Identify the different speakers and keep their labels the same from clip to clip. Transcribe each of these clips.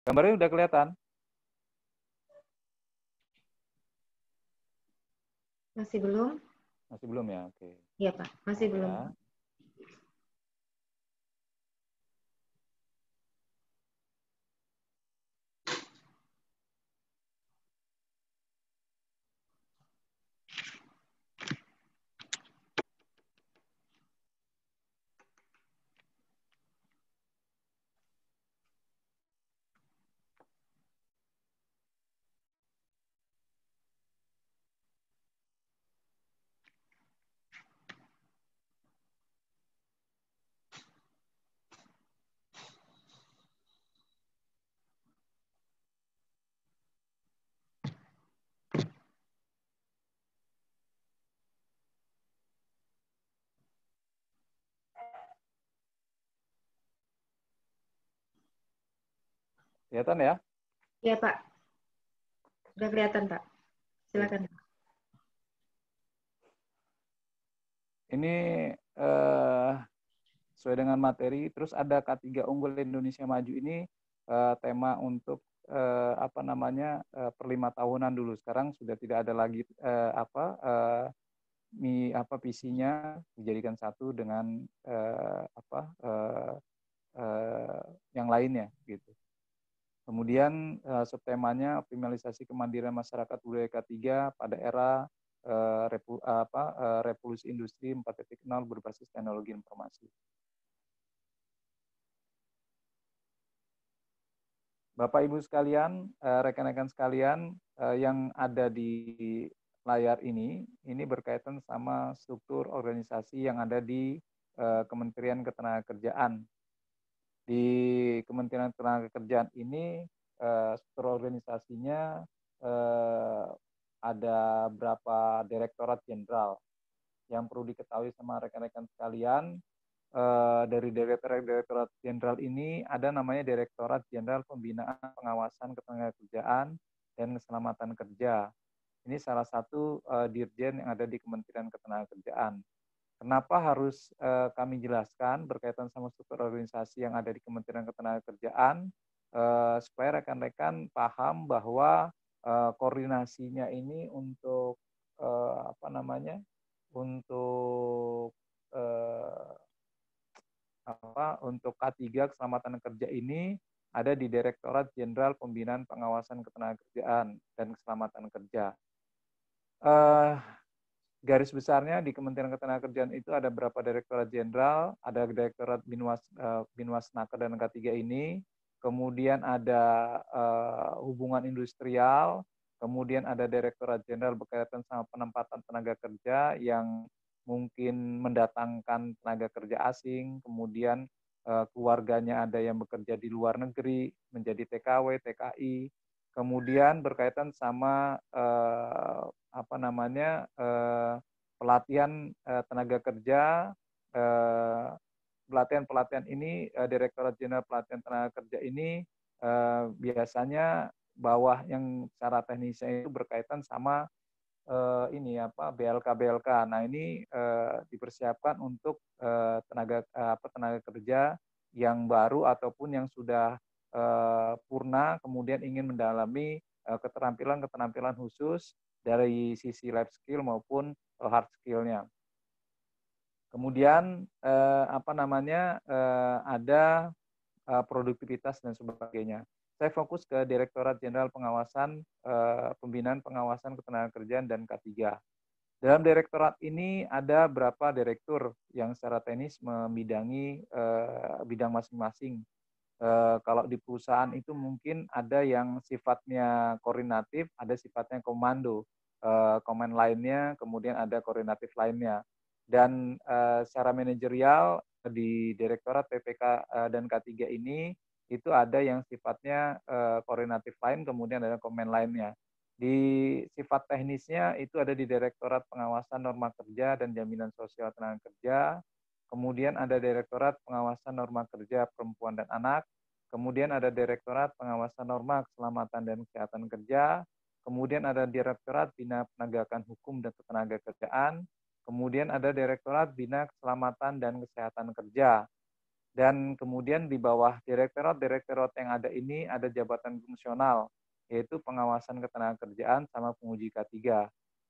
Speaker 1: Gambarnya udah kelihatan?
Speaker 2: Masih belum?
Speaker 1: Masih belum ya? Oke.
Speaker 2: Iya, Pak. Masih
Speaker 1: Maaf
Speaker 2: belum.
Speaker 1: ya. Kelihatan ya?
Speaker 2: Iya, Pak. Sudah kelihatan, Pak.
Speaker 1: Oke.
Speaker 2: Silakan.
Speaker 1: Ini sesuai dengan materi. Terus ada K3 Unggul Indonesia Maju ini tema untuk apa namanya per 5 tahunan dulu. Sekarang sudah tidak ada lagi visinya dijadikan satu dengan yang lainnya gitu. Kemudian subtemanya optimalisasi kemandirian masyarakat budaya K3 pada era revolusi industri 4.0 berbasis teknologi informasi. Bapak Ibu sekalian, rekan-rekan sekalian yang ada di layar ini berkaitan sama struktur organisasi yang ada di Kementerian Ketenagakerjaan. Di Kementerian Ketenagakerjaan ini struktur organisasinya ada berapa direktorat jenderal. Yang perlu diketahui sama rekan-rekan sekalian, dari direktorat jenderal ini ada namanya Direktorat Jenderal Pembinaan Pengawasan Ketenagakerjaan dan Keselamatan Kerja. Ini salah satu dirjen yang ada di Kementerian Ketenagakerjaan. Kenapa harus kami jelaskan berkaitan sama struktur organisasi yang ada di Kementerian Ketenagakerjaan, supaya rekan-rekan paham bahwa koordinasinya ini untuk untuk untuk K3 Keselamatan Kerja ini ada di Direktorat Jenderal Pembinaan Pengawasan Ketenagakerjaan dan Keselamatan Kerja. Garis besarnya di Kementerian Ketenagakerjaan itu ada berapa direktorat jenderal, ada direktorat Binwasnaker dan K3 ini, kemudian ada hubungan industrial, kemudian ada direktorat jenderal berkaitan sama penempatan tenaga kerja yang mungkin mendatangkan tenaga kerja asing, kemudian keluarganya ada yang bekerja di luar negeri, menjadi TKW, TKI, kemudian berkaitan sama pelatihan tenaga kerja, pelatihan ini Direktorat Jenderal Pelatihan Tenaga Kerja ini biasanya bawah yang secara teknisnya itu berkaitan sama BLK. Nah ini dipersiapkan untuk tenaga kerja yang baru ataupun yang sudah purna kemudian ingin mendalami keterampilan khusus dari sisi life skill maupun hard skill-nya. Kemudian ada produktivitas dan sebagainya. Saya fokus ke Direktorat Jenderal Pengawasan Pembinaan Pengawasan Ketenagakerjaan dan K3. Dalam direktorat ini ada berapa direktur yang secara teknis membidangi bidang masing-masing. Kalau di perusahaan itu mungkin ada yang sifatnya koordinatif, ada sifatnya komando, command lainnya, kemudian ada koordinatif lainnya. Dan secara manajerial di Direktorat PPK dan K3 ini itu ada yang sifatnya koordinatif lain, kemudian ada command lainnya. Di sifat teknisnya itu ada di Direktorat Pengawasan Norma Kerja dan Jaminan Sosial Tenaga Kerja, kemudian ada Direktorat Pengawasan Norma Kerja Perempuan dan Anak, kemudian ada Direktorat Pengawasan Norma Keselamatan dan Kesehatan Kerja, kemudian ada Direktorat Bina Penegakan Hukum dan Ketenagakerjaan, kemudian ada Direktorat Bina Keselamatan dan Kesehatan Kerja. Dan kemudian di bawah direktorat yang ada ini ada jabatan fungsional, yaitu pengawasan ketenagakerjaan sama penguji K3.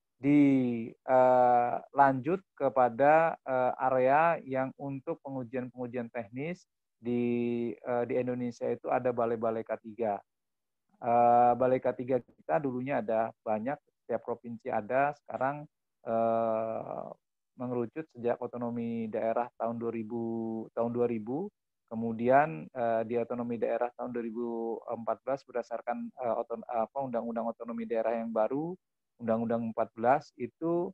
Speaker 1: Lanjut kepada area yang untuk pengujian-pengujian teknis di Indonesia itu ada balai-balai K3. Balai K3 kita dulunya ada banyak, setiap provinsi ada, sekarang mengerucut sejak otonomi daerah tahun 2000, kemudian di otonomi daerah tahun 2014 berdasarkan Undang-Undang Otonomi Daerah yang baru, Undang-Undang 14 itu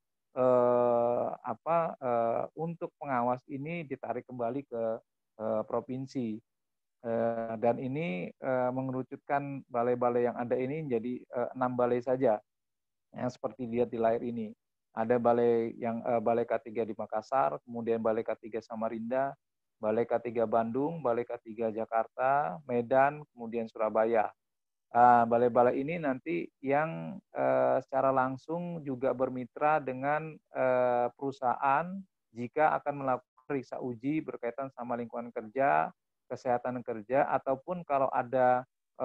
Speaker 1: untuk pengawas ini ditarik kembali ke provinsi. Dan ini mengerucutkan balai-balai yang ada ini menjadi 6 balai saja yang seperti dilihat di layar ini. Ada balai K3 di Makassar, kemudian balai K3 Samarinda, balai K3 Bandung, balai K3 Jakarta, Medan, kemudian Surabaya. Balai-balai ini nanti yang secara langsung juga bermitra dengan perusahaan jika akan melakukan periksa uji berkaitan sama lingkungan kerja, kesehatan kerja, ataupun kalau ada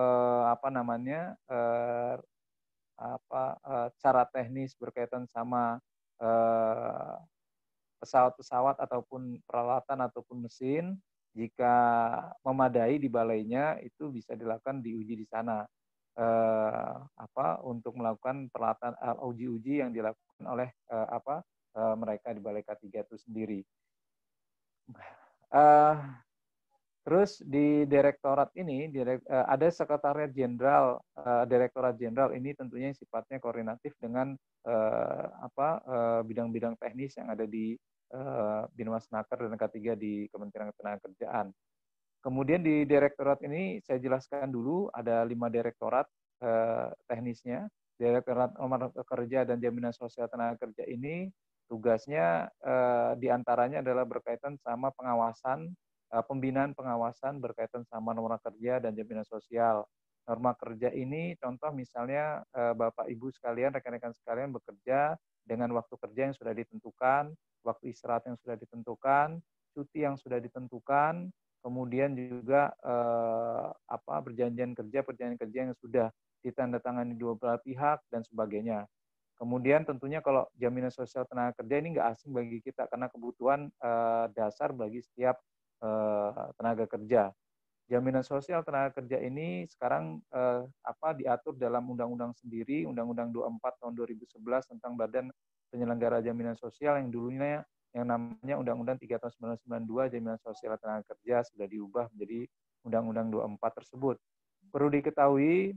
Speaker 1: cara teknis berkaitan sama pesawat-pesawat ataupun peralatan ataupun mesin, jika memadai di balainya itu bisa dilakukan diuji di sana untuk melakukan peralatan uji-uji yang dilakukan oleh mereka di Balai K3 itu sendiri. Terus di direktorat ini ada sekretariat jenderal. Direktorat jenderal ini tentunya sifatnya koordinatif dengan bidang-bidang teknis yang ada di Binmasnaker dan K3 di Kementerian Ketenagakerjaan. Kemudian di direktorat ini saya jelaskan dulu ada 5 direktorat teknisnya. Direktorat Nomor Kerja dan Jaminan Sosial Tenaga Kerja ini tugasnya diantaranya adalah berkaitan sama pengawasan, pembinaan pengawasan berkaitan sama norma kerja dan jaminan sosial. Norma kerja ini contoh misalnya Bapak Ibu sekalian, rekan-rekan sekalian bekerja dengan waktu kerja yang sudah ditentukan, waktu istirahat yang sudah ditentukan, cuti yang sudah ditentukan, kemudian juga perjanjian kerja yang sudah ditandatangani dua belah pihak dan sebagainya. Kemudian tentunya kalau jaminan sosial tenaga kerja ini nggak asing bagi kita karena kebutuhan dasar bagi setiap tenaga kerja. Jaminan sosial tenaga kerja ini sekarang diatur dalam undang-undang sendiri, Undang-Undang 24 tahun 2011 tentang Badan Penyelenggara Jaminan Sosial yang dulunya yang namanya Undang-Undang 3 tahun 1992 Jaminan Sosial Tenaga Kerja sudah diubah menjadi Undang-Undang 24 tersebut. Perlu diketahui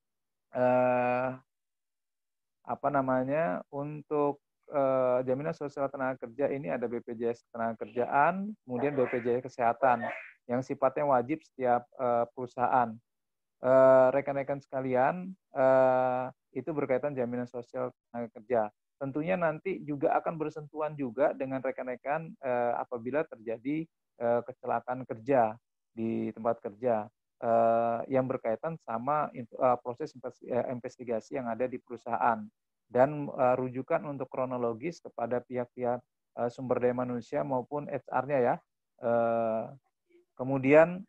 Speaker 1: untuk jaminan sosial tenaga kerja ini ada BPJS Ketenagakerjaan, kemudian BPJS Kesehatan yang sifatnya wajib setiap perusahaan. Rekan-rekan sekalian, itu berkaitan jaminan sosial tenaga kerja. Tentunya nanti juga akan bersentuhan juga dengan rekan-rekan apabila terjadi kecelakaan kerja di tempat kerja yang berkaitan sama proses investigasi yang ada di perusahaan dan rujukan untuk kronologis kepada pihak-pihak sumber daya manusia maupun HR-nya ya. Kemudian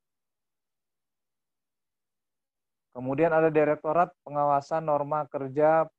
Speaker 1: ada Direktorat Pengawasan Norma Kerja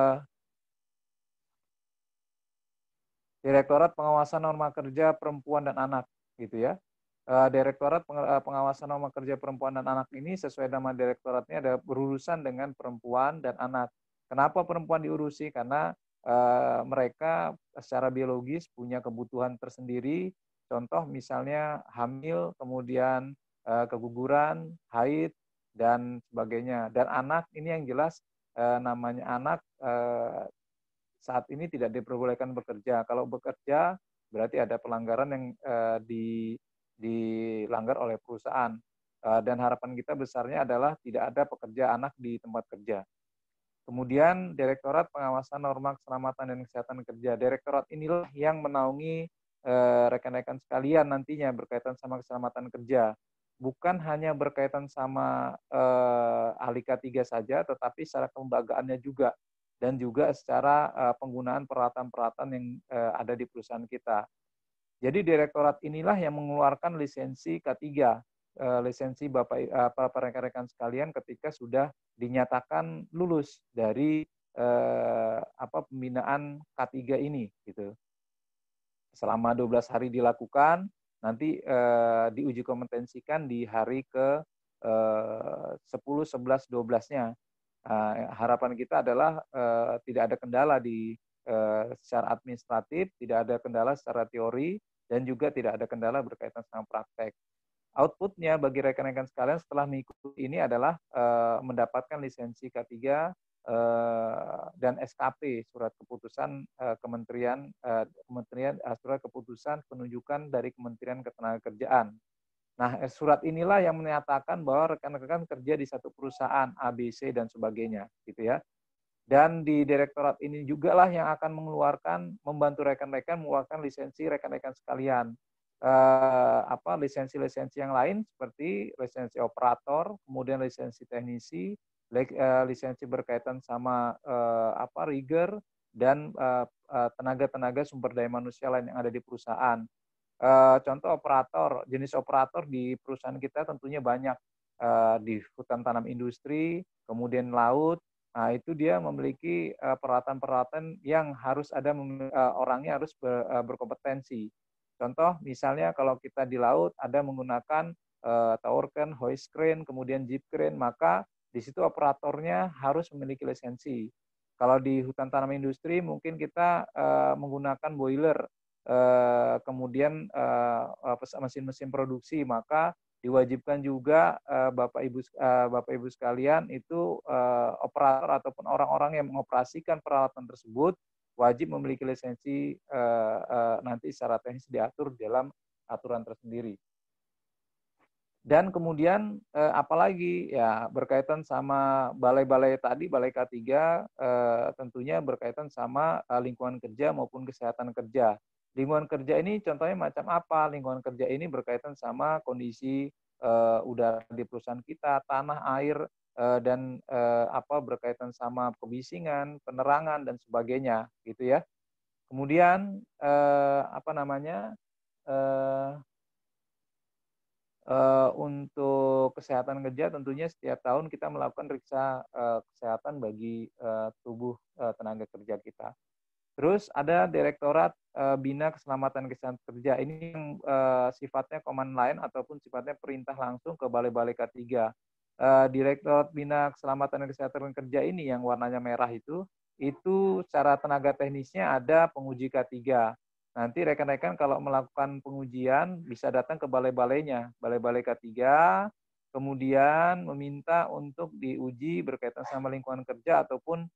Speaker 1: Direktorat Pengawasan Norma Kerja Perempuan dan Anak gitu ya. Direktorat Pengawasan Norma Kerja Perempuan dan Anak ini sesuai nama direktoratnya ada berurusan dengan perempuan dan anak. Kenapa perempuan diurusi? Karena mereka secara biologis punya kebutuhan tersendiri. Contoh misalnya hamil, kemudian keguguran, haid, dan sebagainya. Dan anak ini yang jelas namanya anak saat ini tidak diperbolehkan bekerja. Kalau bekerja berarti ada pelanggaran yang dilanggar oleh perusahaan. Dan harapan kita besarnya adalah tidak ada pekerja anak di tempat kerja. Kemudian Direktorat Pengawasan Norma Keselamatan dan Kesehatan Kerja. Direktorat inilah yang menaungi rekan-rekan sekalian nantinya berkaitan sama keselamatan kerja. Bukan hanya berkaitan sama ahli K3 saja, tetapi secara kelembagaannya juga. Dan juga secara penggunaan peralatan-peralatan yang ada di perusahaan kita. Jadi direktorat inilah yang mengeluarkan lisensi K3, lisensi Bapak rekan-rekan sekalian ketika sudah dinyatakan lulus dari pembinaan K3 ini gitu. Selama 12 hari dilakukan, nanti diuji kompetensikan di hari ke 10, 11, 12-nya. Harapan kita adalah tidak ada kendala secara administratif, tidak ada kendala secara teori, dan juga tidak ada kendala berkaitan sama praktek. Outputnya bagi rekan-rekan sekalian setelah mengikuti ini adalah mendapatkan lisensi K3 dan SKP, surat keputusan surat keputusan penunjukan dari Kementerian Ketenagakerjaan. Nah, surat inilah yang menyatakan bahwa rekan-rekan kerja di satu perusahaan A, B, C, dan sebagainya, gitu ya. Dan di direktorat ini juga lah yang akan membantu rekan-rekan mengeluarkan lisensi rekan-rekan sekalian. Lisensi-lisensi yang lain seperti lisensi operator, kemudian lisensi teknisi, lisensi berkaitan sama rigger, dan tenaga-tenaga sumber daya manusia lain yang ada di perusahaan. Contoh operator, jenis operator di perusahaan kita tentunya banyak, di hutan tanam industri, kemudian laut. Nah, itu dia memiliki peralatan-peralatan yang harus ada, orangnya harus berkompetensi. Contoh misalnya kalau kita di laut ada menggunakan tower crane, hoist crane, kemudian jeep crane, maka di situ operatornya harus memiliki lisensi. Kalau di hutan tanam industri mungkin kita menggunakan boiler, kemudian mesin-mesin produksi, maka diwajibkan juga Bapak Ibu sekalian itu operator ataupun orang-orang yang mengoperasikan peralatan tersebut wajib memiliki lisensi, nanti secara teknis diatur dalam aturan tersendiri. Dan kemudian apalagi ya berkaitan sama balai-balai tadi, balai K3 tentunya berkaitan sama lingkungan kerja maupun kesehatan kerja. Lingkungan kerja ini contohnya macam apa? Lingkungan kerja ini berkaitan sama kondisi udara di perusahaan kita, tanah, air, dan berkaitan sama kebisingan, penerangan, dan sebagainya, gitu ya. Kemudian untuk kesehatan kerja tentunya setiap tahun kita melakukan periksa kesehatan bagi tubuh tenaga kerja kita. Terus ada Direktorat Bina Keselamatan Kesehatan Kerja. Ini yang sifatnya command line ataupun sifatnya perintah langsung ke balai-balai K3. Direktorat Bina Keselamatan Kesehatan Kerja ini yang warnanya merah itu secara tenaga teknisnya ada penguji K3. Nanti rekan-rekan kalau melakukan pengujian bisa datang ke balai-balainya, balai-balai K3, kemudian meminta untuk diuji berkaitan sama lingkungan kerja ataupun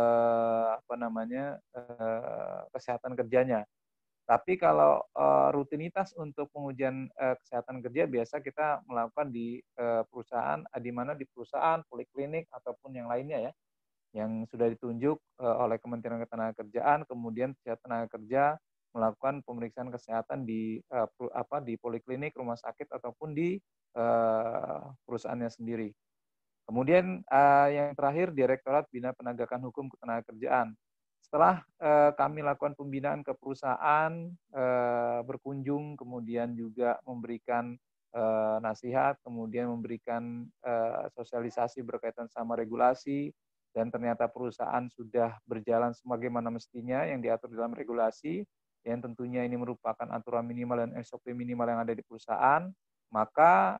Speaker 1: kesehatan kerjanya. Tapi kalau rutinitas untuk pengujian kesehatan kerja biasa kita melakukan di perusahaan, di mana di perusahaan, poliklinik ataupun yang lainnya ya, yang sudah ditunjuk oleh Kementerian Ketenagakerjaan, kemudian tenaga kerja melakukan pemeriksaan kesehatan di poliklinik, rumah sakit ataupun di perusahaannya sendiri. Kemudian yang terakhir Direktorat Bina Penegakan Hukum Ketenagakerjaan. Setelah kami lakukan pembinaan ke perusahaan, berkunjung, kemudian juga memberikan nasihat, kemudian memberikan sosialisasi berkaitan sama regulasi, dan ternyata perusahaan sudah berjalan sebagaimana mestinya yang diatur dalam regulasi, yang tentunya ini merupakan aturan minimal dan SOP minimal yang ada di perusahaan, maka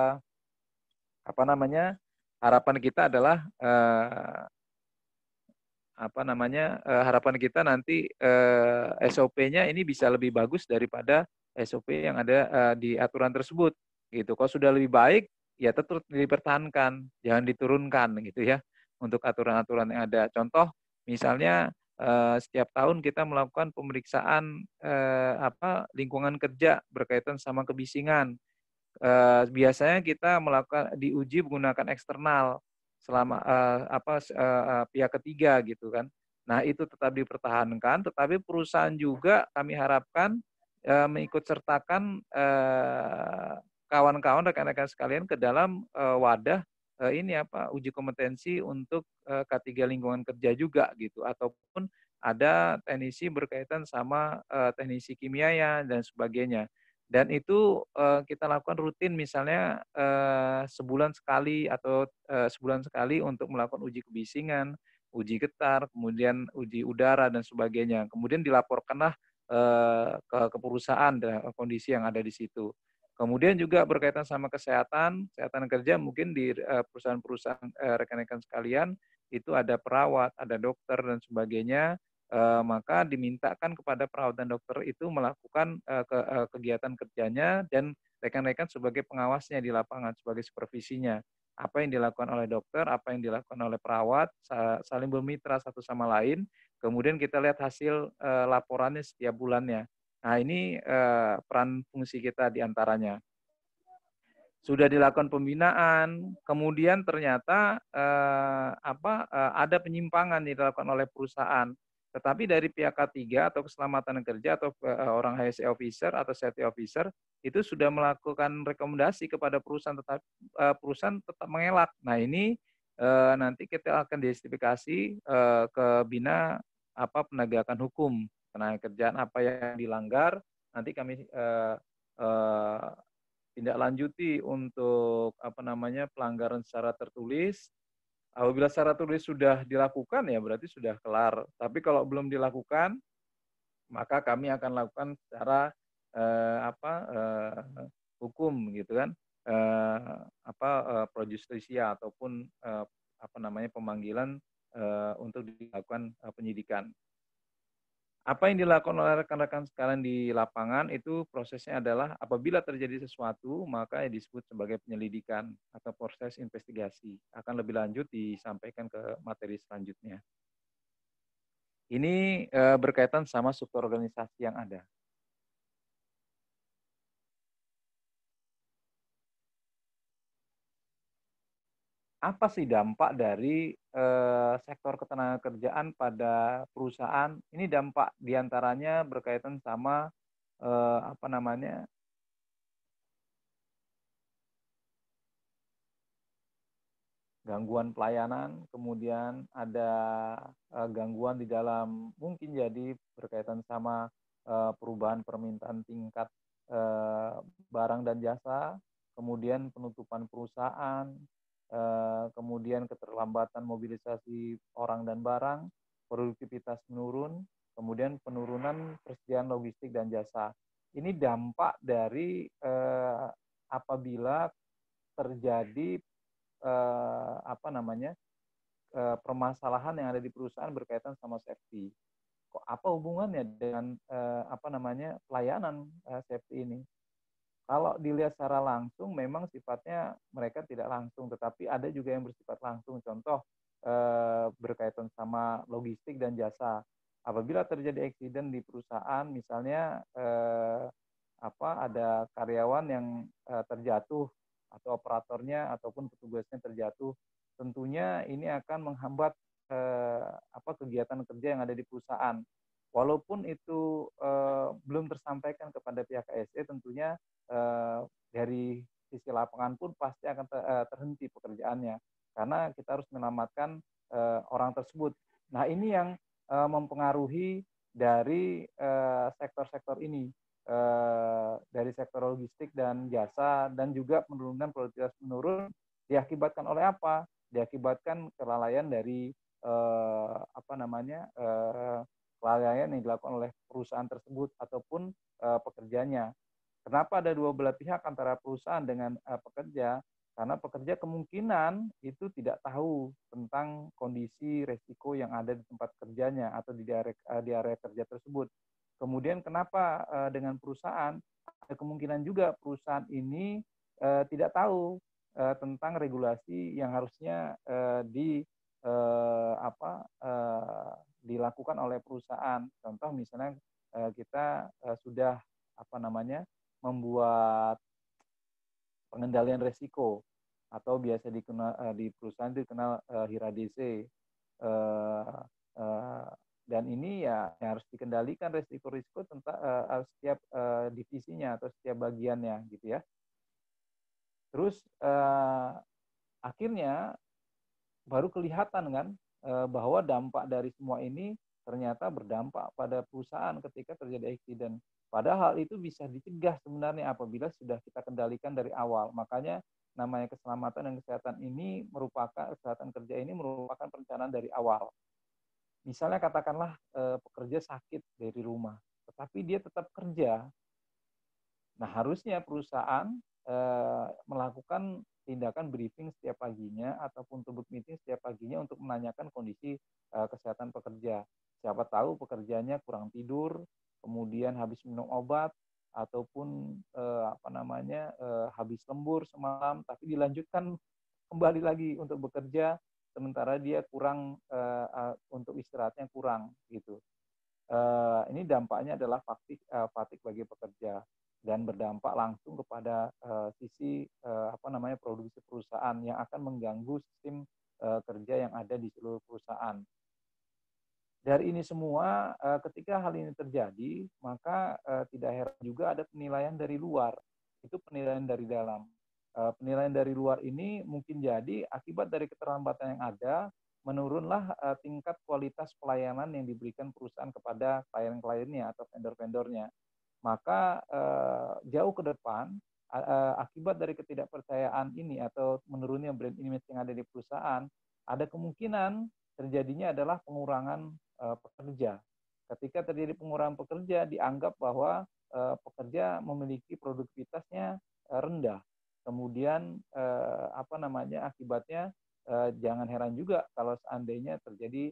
Speaker 1: harapan kita adalah harapan kita nanti SOP-nya ini bisa lebih bagus daripada SOP yang ada di aturan tersebut gitu. Kalau sudah lebih baik ya tetap dipertahankan, jangan diturunkan gitu ya untuk aturan-aturan yang ada. Contoh misalnya setiap tahun kita melakukan pemeriksaan lingkungan kerja berkaitan sama kebisingan. Biasanya kita melakukan diuji menggunakan eksternal selama pihak ketiga gitu kan. Nah, itu tetap dipertahankan, tetapi perusahaan juga kami harapkan mengikut sertakan kawan-kawan rekan-rekan sekalian ke dalam wadah uji kompetensi untuk K3 lingkungan kerja juga gitu, ataupun ada teknisi berkaitan sama teknisi kimia dan sebagainya. Dan itu kita lakukan rutin, misalnya sebulan sekali atau sebulan sekali untuk melakukan uji kebisingan, uji getar, kemudian uji udara dan sebagainya. Kemudian dilaporkanlah ke perusahaan kondisi yang ada di situ. Kemudian juga berkaitan sama kesehatan kerja, mungkin di perusahaan-perusahaan rekan-rekan sekalian itu ada perawat, ada dokter dan sebagainya, maka dimintakan kepada perawat dan dokter itu melakukan kegiatan kerjanya dan rekan-rekan sebagai pengawasnya di lapangan, sebagai supervisinya. Apa yang dilakukan oleh dokter, apa yang dilakukan oleh perawat, saling bermitra satu sama lain. Kemudian kita lihat hasil laporannya setiap bulannya. Nah, ini peran fungsi kita diantaranya. Sudah dilakukan pembinaan, kemudian ternyata ada penyimpangan yang dilakukan oleh perusahaan. Tetapi dari pihak ketiga atau keselamatan kerja atau orang HSE officer atau safety officer itu sudah melakukan rekomendasi kepada perusahaan, tetapi perusahaan tetap mengelak. Nah, ini nanti kita akan diidentifikasi ke bina penegakan hukum tenaga kerjaan apa yang dilanggar. Nanti kami tindak lanjuti untuk pelanggaran secara tertulis. Apabila secara tulis sudah dilakukan ya berarti sudah kelar. Tapi kalau belum dilakukan, maka kami akan lakukan secara hukum gitu kan, pro justisia ataupun pemanggilan untuk dilakukan penyidikan. Apa yang dilakukan oleh rekan-rekan sekalian di lapangan itu prosesnya adalah apabila terjadi sesuatu maka disebut sebagai penyelidikan atau proses investigasi. Akan lebih lanjut disampaikan ke materi selanjutnya. Ini berkaitan sama struktur organisasi yang ada. Apa sih dampak dari sektor ketenagakerjaan pada perusahaan? Ini dampak diantaranya berkaitan sama gangguan pelayanan, kemudian ada gangguan di dalam mungkin jadi berkaitan sama perubahan permintaan tingkat barang dan jasa, kemudian penutupan perusahaan, kemudian keterlambatan mobilisasi orang dan barang, produktivitas menurun, kemudian penurunan persediaan logistik dan jasa. Ini dampak dari apabila terjadi permasalahan yang ada di perusahaan berkaitan sama safety. Kok apa hubungannya dengan pelayanan safety ini? Kalau dilihat secara langsung memang sifatnya mereka tidak langsung, tetapi ada juga yang bersifat langsung. Contoh berkaitan sama logistik dan jasa. Apabila terjadi eksiden di perusahaan, misalnya ada karyawan yang terjatuh atau operatornya ataupun petugasnya terjatuh, tentunya ini akan menghambat kegiatan kerja yang ada di perusahaan. Walaupun itu belum tersampaikan kepada pihak HSE, tentunya dari sisi lapangan pun pasti akan terhenti pekerjaannya karena kita harus menyelamatkan orang tersebut. Nah, ini yang mempengaruhi dari sektor-sektor ini, dari sektor logistik dan jasa, dan juga penurunan produktivitas menurun diakibatkan oleh apa? Diakibatkan kelalaian dari kelalaian yang dilakukan oleh perusahaan tersebut ataupun pekerjanya. Kenapa ada dua belah pihak antara perusahaan dengan pekerja? Karena pekerja kemungkinan itu tidak tahu tentang kondisi resiko yang ada di tempat kerjanya atau di area kerja tersebut. Kemudian kenapa dengan perusahaan? Ada kemungkinan juga perusahaan ini tidak tahu tentang regulasi yang harusnya dilakukan oleh perusahaan. Contoh misalnya kita sudah membuat pengendalian resiko atau biasa dikenal di perusahaan dikenal HIRA-DC, dan ini ya harus dikendalikan resiko-risiko tentang setiap divisinya atau setiap bagiannya gitu ya. Terus akhirnya baru kelihatan kan bahwa dampak dari semua ini ternyata berdampak pada perusahaan ketika terjadi accident. Padahal itu bisa dicegah sebenarnya apabila sudah kita kendalikan dari awal. Makanya namanya keselamatan dan kesehatan ini merupakan, kesehatan kerja ini merupakan perencanaan dari awal. Misalnya katakanlah pekerja sakit dari rumah, tetapi dia tetap kerja. Nah, harusnya perusahaan melakukan tindakan briefing setiap paginya ataupun to book meeting setiap paginya untuk menanyakan kondisi kesehatan pekerja. Siapa tahu pekerjanya kurang tidur, kemudian habis minum obat ataupun habis lembur semalam, tapi dilanjutkan kembali lagi untuk bekerja sementara dia kurang untuk istirahatnya kurang gitu. Ini dampaknya adalah fatigue bagi pekerja dan berdampak langsung kepada sisi produksi perusahaan yang akan mengganggu sistem kerja yang ada di seluruh perusahaan. Dari ini semua, ketika hal ini terjadi, maka tidak heran juga ada penilaian dari luar. Itu penilaian dari dalam. Penilaian dari luar ini mungkin jadi akibat dari keterlambatan yang ada, menurunlah tingkat kualitas pelayanan yang diberikan perusahaan kepada klien-kliennya atau vendor-vendornya. Maka jauh ke depan, akibat dari ketidakpercayaan ini atau menurunnya brand image yang ada di perusahaan, ada kemungkinan terjadinya adalah pengurangan pekerja. Ketika terjadi pengurangan pekerja, dianggap bahwa pekerja memiliki produktivitasnya rendah. Kemudian akibatnya jangan heran juga kalau seandainya terjadi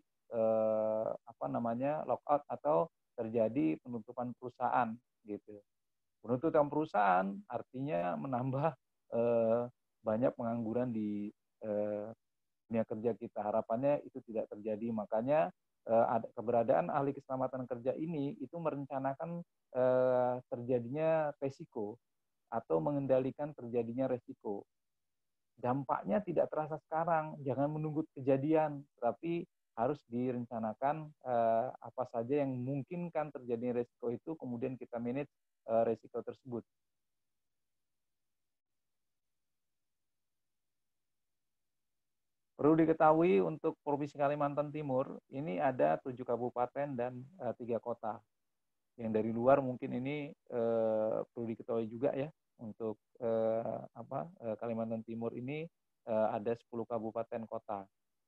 Speaker 1: lockout atau terjadi penutupan perusahaan gitu. Penutupan perusahaan artinya menambah banyak pengangguran di dunia kerja kita. Harapannya itu tidak terjadi. Makanya keberadaan ahli keselamatan kerja ini itu merencanakan terjadinya resiko atau mengendalikan terjadinya resiko. Dampaknya tidak terasa sekarang, jangan menunggu kejadian, tapi harus direncanakan apa saja yang memungkinkan terjadinya resiko itu, kemudian kita manage resiko tersebut. Perlu diketahui untuk Provinsi Kalimantan Timur, ini ada 7 kabupaten dan 3 kota. Yang dari luar mungkin ini perlu diketahui juga ya, untuk Kalimantan Timur ini ada 10 kabupaten kota.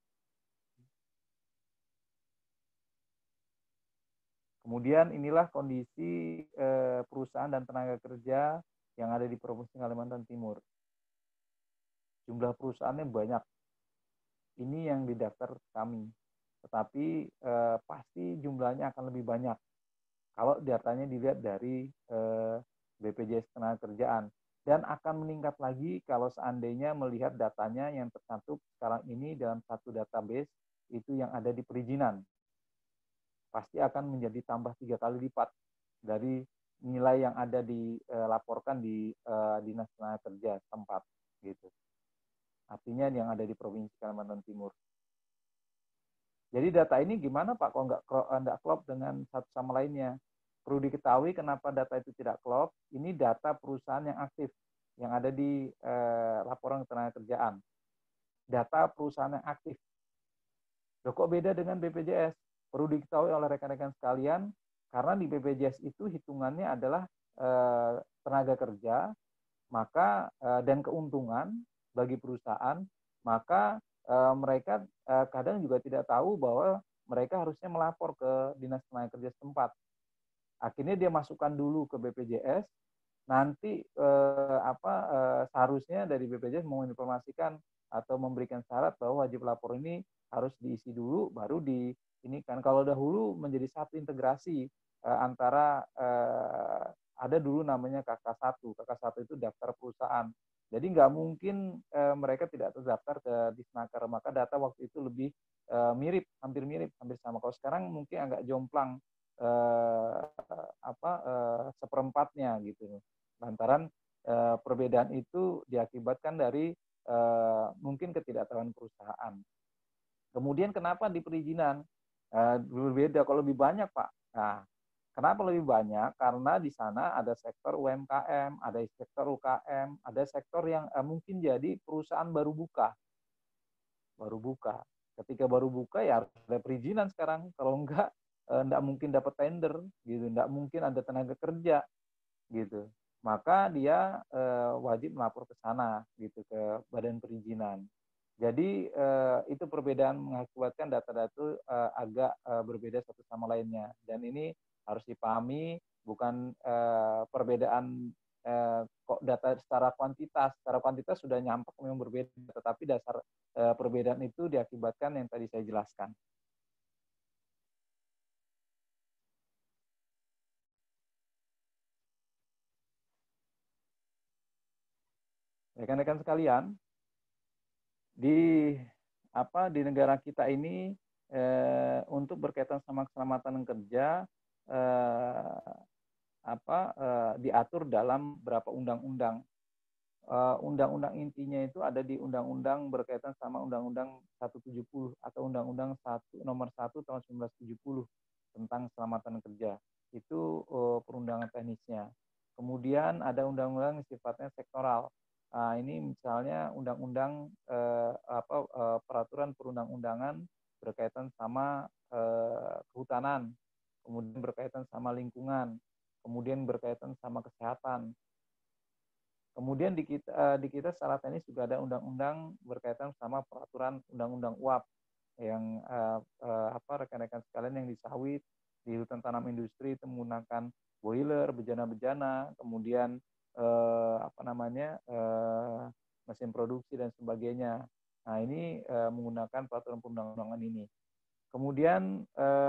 Speaker 1: Kemudian inilah kondisi perusahaan dan tenaga kerja yang ada di Provinsi Kalimantan Timur. Jumlah perusahaannya banyak. Ini yang didaftar kami. Tetapi pasti jumlahnya akan lebih banyak kalau datanya dilihat dari BPJS Ketenagakerjaan. Dan akan meningkat lagi kalau seandainya melihat datanya yang tercantum sekarang ini dalam satu database itu yang ada di perizinan. Pasti akan menjadi tambah 3 kali lipat dari nilai yang ada dilaporkan di Dinas Tenaga Kerja tempat gitu. Artinya yang ada di Provinsi Kalimantan Timur. Jadi data ini gimana Pak kok nggak klop dengan satu sama lainnya? Perlu diketahui kenapa data itu tidak klop. Ini data perusahaan yang aktif yang ada di laporan ketenagakerjaan. Data perusahaan yang aktif. Loh, kok beda dengan BPJS? Perlu diketahui oleh rekan-rekan sekalian, karena di BPJS itu hitungannya adalah tenaga kerja, maka dan keuntungan bagi perusahaan, maka mereka kadang juga tidak tahu bahwa mereka harusnya melapor ke Dinas Tenaga Kerja setempat. Akhirnya dia masukkan dulu ke BPJS, nanti seharusnya dari BPJS menginformasikan atau memberikan syarat bahwa wajib lapor ini harus diisi dulu, baru ini kan kalau dahulu menjadi satu integrasi antara ada dulu namanya KK1. KK1 itu daftar perusahaan. Jadi nggak mungkin mereka tidak terdaftar ke Disnaker, maka data waktu itu lebih hampir mirip, hampir sama. Kalau sekarang mungkin agak jomplang seperempatnya gitu. Lantaran perbedaan itu diakibatkan dari mungkin ketidaktahuan perusahaan. Kemudian kenapa di perizinan berbeda kalau lebih banyak Pak? Nah, kenapa lebih banyak? Karena di sana ada sektor UMKM, ada sektor UKM, ada sektor yang mungkin jadi perusahaan baru buka. Baru buka. Ketika baru buka ya harus ada perizinan sekarang. Kalau enggak enggak mungkin dapat tender gitu, enggak mungkin ada tenaga kerja gitu. Maka dia wajib melapor ke sana gitu, ke Badan Perizinan. Jadi itu perbedaan mengakibatkan data-data itu agak berbeda satu sama lainnya. Dan ini harus dipahami bukan perbedaan kok data secara kuantitas. Secara kuantitas sudah nyampak memang berbeda, tetapi dasar perbedaan itu diakibatkan yang tadi saya jelaskan. Rekan-rekan sekalian, di negara kita ini untuk berkaitan sama keselamatan kerja diatur dalam beberapa undang-undang. Undang-undang intinya itu ada di undang-undang berkaitan sama Undang-Undang 170 atau Undang-Undang nomor 1 tahun 1970 tentang keselamatan kerja. Itu perundangan teknisnya. Kemudian ada undang-undang yang sifatnya sektoral. Nah, ini misalnya undang-undang peraturan perundang-undangan berkaitan sama kehutanan, kemudian berkaitan sama lingkungan, kemudian berkaitan sama kesehatan. Kemudian di kita secara teknis juga ada undang-undang berkaitan sama peraturan undang-undang UAP yang rekan-rekan sekalian yang di sawit, di hutan tanam industri itu menggunakan boiler, bejana-bejana, kemudian mesin produksi dan sebagainya. Nah, ini menggunakan peraturan perundang-undangan ini. Kemudian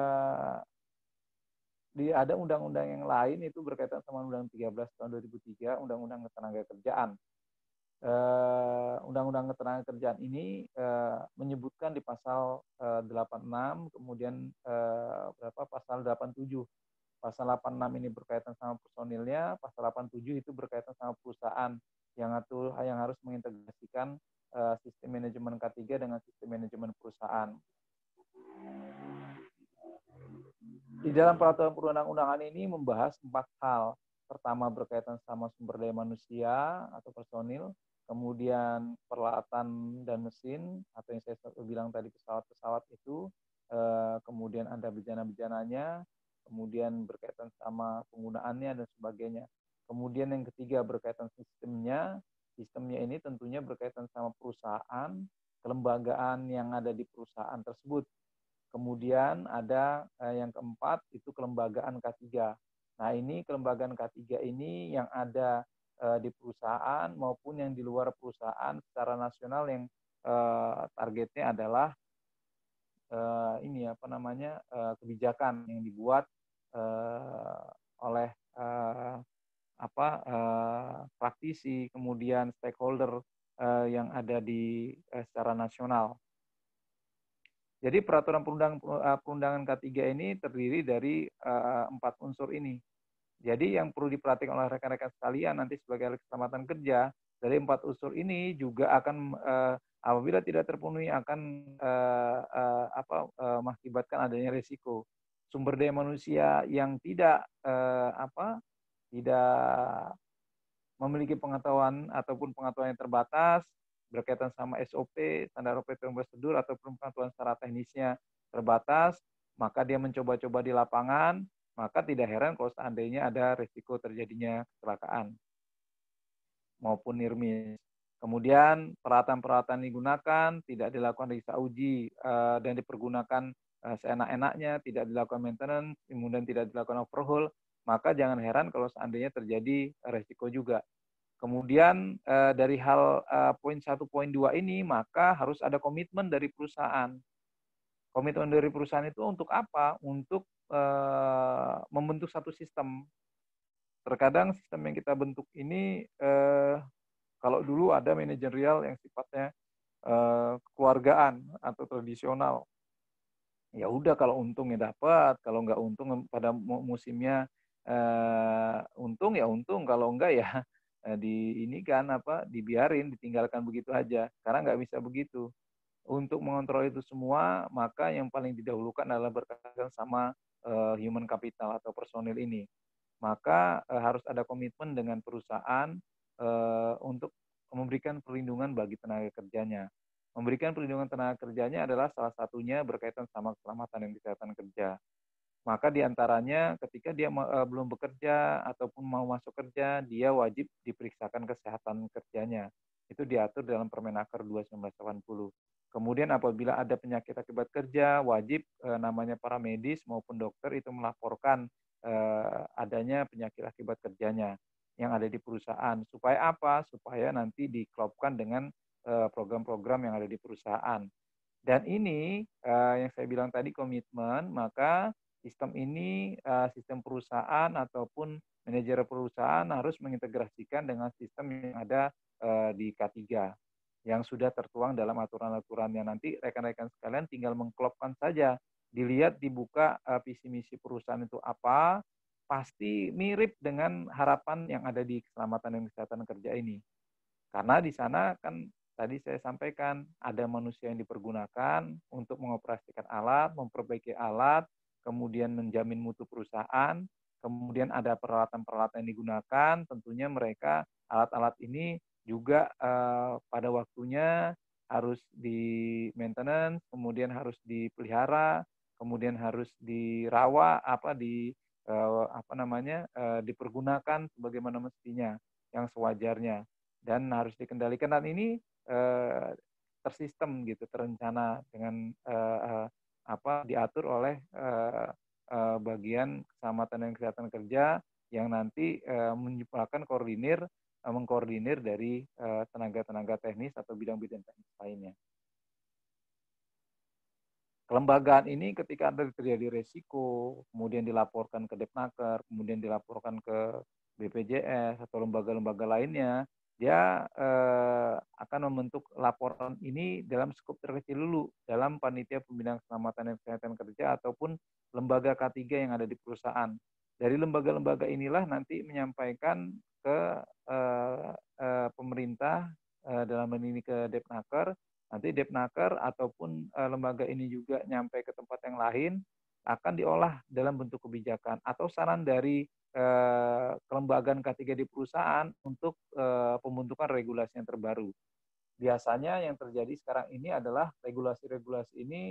Speaker 1: ada undang-undang yang lain itu berkaitan sama Undang-Undang 13 tahun 2003, Undang-Undang Ketenagakerjaan. Undang-Undang Ketenagakerjaan ini menyebutkan di pasal 86, kemudian pasal 87. Pasal 86 ini berkaitan sama personilnya, pasal 87 itu berkaitan sama perusahaan yang harus mengintegrasikan sistem manajemen K3 dengan sistem manajemen perusahaan. Di dalam peraturan perundang-undangan ini membahas 4 hal. Pertama berkaitan sama sumber daya manusia atau personil, kemudian peralatan dan mesin atau yang saya bilang tadi pesawat-pesawat itu, kemudian ada bejana-bejananya, kemudian berkaitan sama penggunaannya dan sebagainya. Kemudian yang ketiga berkaitan sistemnya. Sistemnya ini tentunya berkaitan sama perusahaan, kelembagaan yang ada di perusahaan tersebut. Kemudian ada yang keempat itu kelembagaan K3. Nah, ini kelembagaan K3 ini yang ada di perusahaan maupun yang di luar perusahaan secara nasional yang targetnya adalah kebijakan yang dibuat oleh praktisi, kemudian stakeholder yang ada di secara nasional. Jadi peraturan perundangan K3 ini terdiri dari 4 unsur ini. Jadi yang perlu diperhatikan oleh rekan-rekan sekalian nanti sebagai ahli keselamatan kerja, dari 4 unsur ini juga akan apabila tidak terpenuhi akan mengakibatkan adanya risiko. Sumber daya manusia yang tidak memiliki pengetahuan ataupun pengetahuan yang terbatas, berkaitan sama SOP, standar operating prosedur, ataupun pengetahuan secara teknisnya terbatas, maka dia mencoba-coba di lapangan, maka tidak heran kalau seandainya ada risiko terjadinya kecelakaan maupun near miss. Kemudian peralatan-peralatan digunakan tidak dilakukan riksa uji dan dipergunakan seenak-enaknya, tidak dilakukan maintenance, kemudian tidak dilakukan overhaul, maka jangan heran kalau seandainya terjadi risiko juga. Kemudian dari hal poin 1, poin 2 ini, maka harus ada komitmen dari perusahaan. Komitmen dari perusahaan itu untuk apa? Untuk membentuk satu sistem. Terkadang sistem yang kita bentuk ini, kalau dulu ada manajerial yang sifatnya kekeluargaan atau tradisional. Ya udah kalau untung ya dapat, kalau nggak untung pada musimnya untung ya untung, kalau enggak ya dibiarin, ditinggalkan begitu aja. Sekarang nggak bisa begitu. Untuk mengontrol itu semua, maka yang paling didahulukan adalah berkaitan sama human capital atau personil ini. Maka harus ada komitmen dengan perusahaan untuk memberikan perlindungan bagi tenaga kerjanya. Memberikan perlindungan tenaga kerjanya adalah salah satunya berkaitan sama keselamatan dan kesehatan kerja. Maka diantaranya ketika dia belum bekerja ataupun mau masuk kerja, dia wajib diperiksakan kesehatan kerjanya. Itu diatur dalam Permenaker 2/1980. Kemudian apabila ada penyakit akibat kerja, wajib namanya para medis maupun dokter itu melaporkan adanya penyakit akibat kerjanya yang ada di perusahaan. Supaya apa? Supaya nanti diklopkan dengan program-program yang ada di perusahaan. Dan ini yang saya bilang tadi komitmen, maka sistem ini, sistem perusahaan ataupun manajer perusahaan harus mengintegrasikan dengan sistem yang ada di K3 yang sudah tertuang dalam aturan-aturannya. Nanti rekan-rekan sekalian tinggal mengklopkan saja, dilihat dibuka visi misi perusahaan itu apa, pasti mirip dengan harapan yang ada di keselamatan dan kesehatan kerja ini. Karena di sana kan tadi saya sampaikan ada manusia yang dipergunakan untuk mengoperasikan alat, memperbaiki alat, kemudian menjamin mutu perusahaan, kemudian ada peralatan-peralatan yang digunakan, tentunya mereka alat-alat ini juga pada waktunya harus di maintenance, kemudian harus dipelihara, kemudian harus dirawat, dipergunakan sebagaimana mestinya yang sewajarnya dan harus dikendalikan, dan ini tersistem gitu, terencana dengan diatur oleh bagian keselamatan dan kesehatan kerja yang nanti menyuplahkan mengkoordinir dari tenaga-tenaga teknis atau bidang-bidang teknis lainnya. Kelembagaan ini ketika ada terjadi resiko, kemudian dilaporkan ke Depnaker, kemudian dilaporkan ke BPJS atau lembaga-lembaga lainnya, dia akan membentuk laporan ini dalam skop terkecil dulu, dalam panitia pembinaan keselamatan dan kesehatan kerja ataupun lembaga K3 yang ada di perusahaan. Dari lembaga-lembaga inilah nanti menyampaikan ke pemerintah, dalam hal ini ke Depnaker. Nanti Depnaker ataupun lembaga ini juga nyampe ke tempat yang lain, akan diolah dalam bentuk kebijakan atau saran dari kelembagaan K3 di perusahaan untuk pembentukan regulasi yang terbaru. Biasanya yang terjadi sekarang ini adalah regulasi-regulasi ini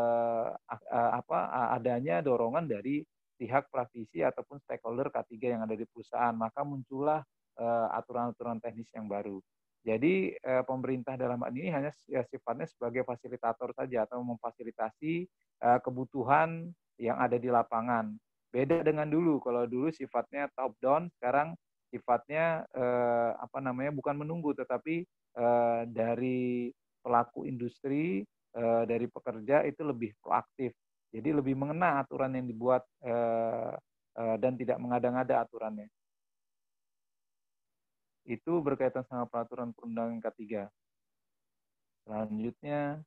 Speaker 1: adanya dorongan dari pihak praktisi ataupun stakeholder K3 yang ada di perusahaan, maka muncullah aturan-aturan teknis yang baru. Jadi pemerintah dalam hal ini hanya sifatnya sebagai fasilitator saja atau memfasilitasi kebutuhan yang ada di lapangan. Beda dengan dulu, kalau dulu sifatnya top down, sekarang sifatnya bukan menunggu, tetapi dari pelaku industri, dari pekerja itu lebih proaktif. Jadi lebih mengena aturan yang dibuat dan tidak mengada-ngada aturannya. Itu berkaitan sama peraturan perundangan K3. Selanjutnya,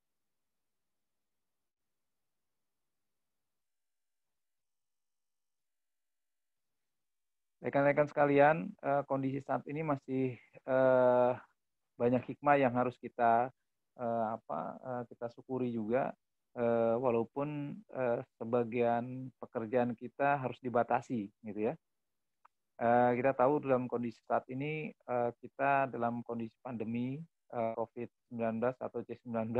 Speaker 1: rekan-rekan sekalian, kondisi saat ini masih banyak hikmah yang harus kita kita syukuri juga, walaupun sebagian pekerjaan kita harus dibatasi, gitu ya. Kita tahu dalam kondisi saat ini kita dalam kondisi pandemi COVID-19 atau C19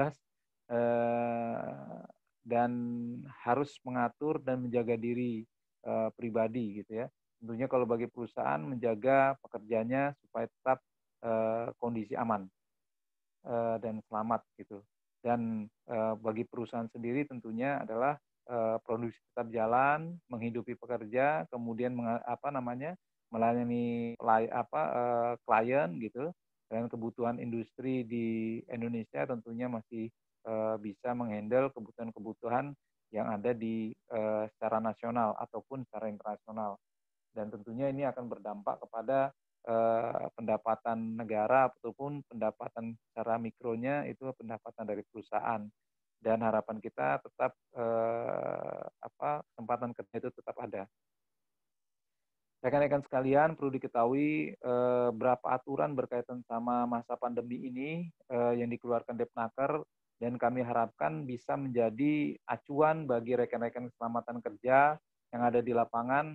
Speaker 1: dan harus mengatur dan menjaga diri pribadi, gitu ya. Tentunya kalau bagi perusahaan menjaga pekerjanya supaya tetap kondisi aman dan selamat gitu. Dan bagi perusahaan sendiri tentunya adalah produksi tetap jalan, menghidupi pekerja, kemudian melayani klien gitu. Dan kebutuhan industri di Indonesia tentunya masih bisa menghandle kebutuhan-kebutuhan yang ada di secara nasional ataupun secara internasional. Dan tentunya ini akan berdampak kepada pendapatan negara ataupun pendapatan secara mikronya itu pendapatan dari perusahaan, dan harapan kita tetap kesempatan kerja itu tetap ada. Rekan-rekan sekalian, perlu diketahui berapa aturan berkaitan sama masa pandemi ini yang dikeluarkan Depnaker, dan kami harapkan bisa menjadi acuan bagi rekan-rekan keselamatan kerja yang ada di lapangan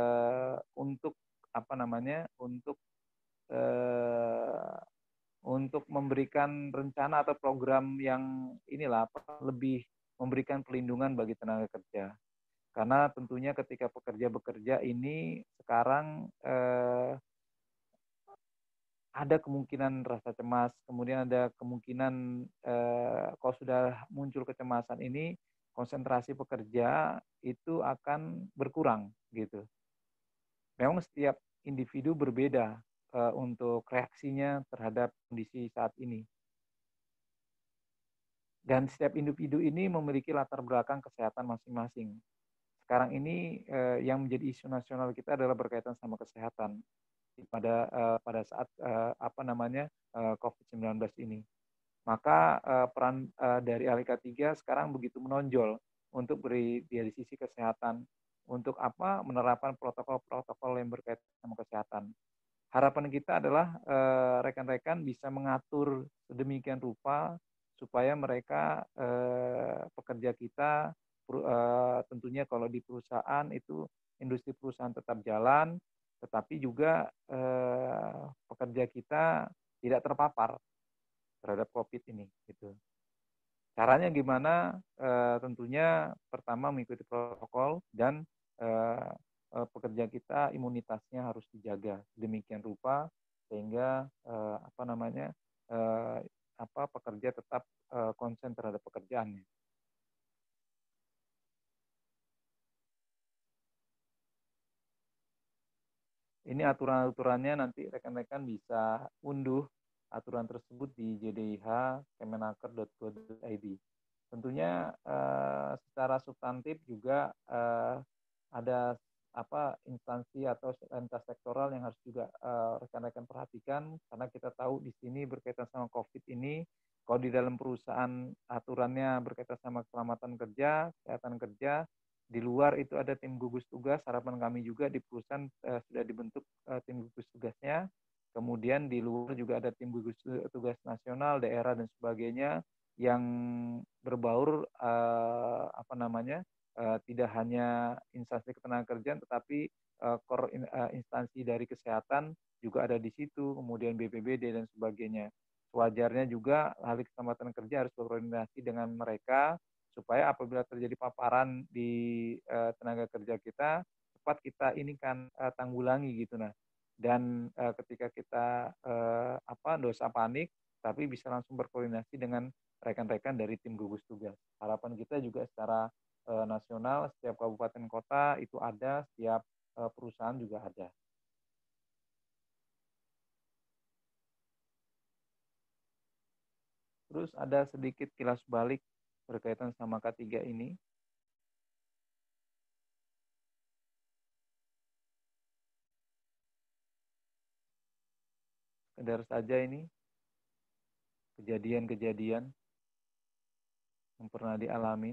Speaker 1: untuk memberikan rencana atau program yang lebih memberikan pelindungan bagi tenaga kerja. Karena tentunya ketika pekerja bekerja ini sekarang ada kemungkinan rasa cemas, kemudian ada kemungkinan kalau sudah muncul kecemasan ini, konsentrasi pekerja itu akan berkurang gitu. Memang setiap individu berbeda untuk reaksinya terhadap kondisi saat ini. Dan setiap individu ini memiliki latar belakang kesehatan masing-masing. Sekarang ini yang menjadi isu nasional kita adalah berkaitan sama kesehatan pada saat COVID-19 ini. Maka peran dari Alika 3 sekarang begitu menonjol untuk beri dari sisi kesehatan, untuk apa menerapkan protokol-protokol yang berkaitan sama kesehatan. Harapan kita adalah rekan-rekan bisa mengatur sedemikian rupa supaya mereka pekerja kita tentunya kalau di perusahaan itu industri perusahaan tetap jalan, tetapi juga pekerja kita tidak terpapar terhadap COVID ini. Gitu. Caranya gimana? Tentunya pertama mengikuti protokol dan pekerja kita imunitasnya harus dijaga demikian rupa sehingga pekerja tetap konsen terhadap pekerjaannya. Ini aturan-aturannya nanti rekan-rekan bisa unduh aturan tersebut di jdih.kemenaker.go.id. Tentunya secara substantif juga ada instansi atau lintas sektoral yang harus juga rekan-rekan perhatikan karena kita tahu di sini berkaitan sama COVID ini, kalau di dalam perusahaan aturannya berkaitan sama keselamatan kerja, kesehatan kerja, di luar itu ada tim gugus tugas. Harapan kami juga di perusahaan sudah dibentuk tim gugus tugasnya. Kemudian di luar juga ada tim gugus tugas nasional, daerah dan sebagainya yang berbaur tidak hanya instansi ketenagakerjaan tetapi instansi dari kesehatan juga ada di situ, kemudian BPBD dan sebagainya. Wajarnya juga ahli keselamatan kerja harus berkoordinasi dengan mereka supaya apabila terjadi paparan di tenaga kerja kita cepat kita ini kan tanggulangi gitu nah. Dan ketika kita dosa panik tapi bisa langsung berkoordinasi dengan rekan-rekan dari tim gugus tugas. Harapan kita juga secara nasional setiap kabupaten kota itu ada, setiap perusahaan juga ada. Terus ada sedikit kilas balik berkaitan sama K3 ini. Sekedar saja ini kejadian-kejadian yang pernah dialami.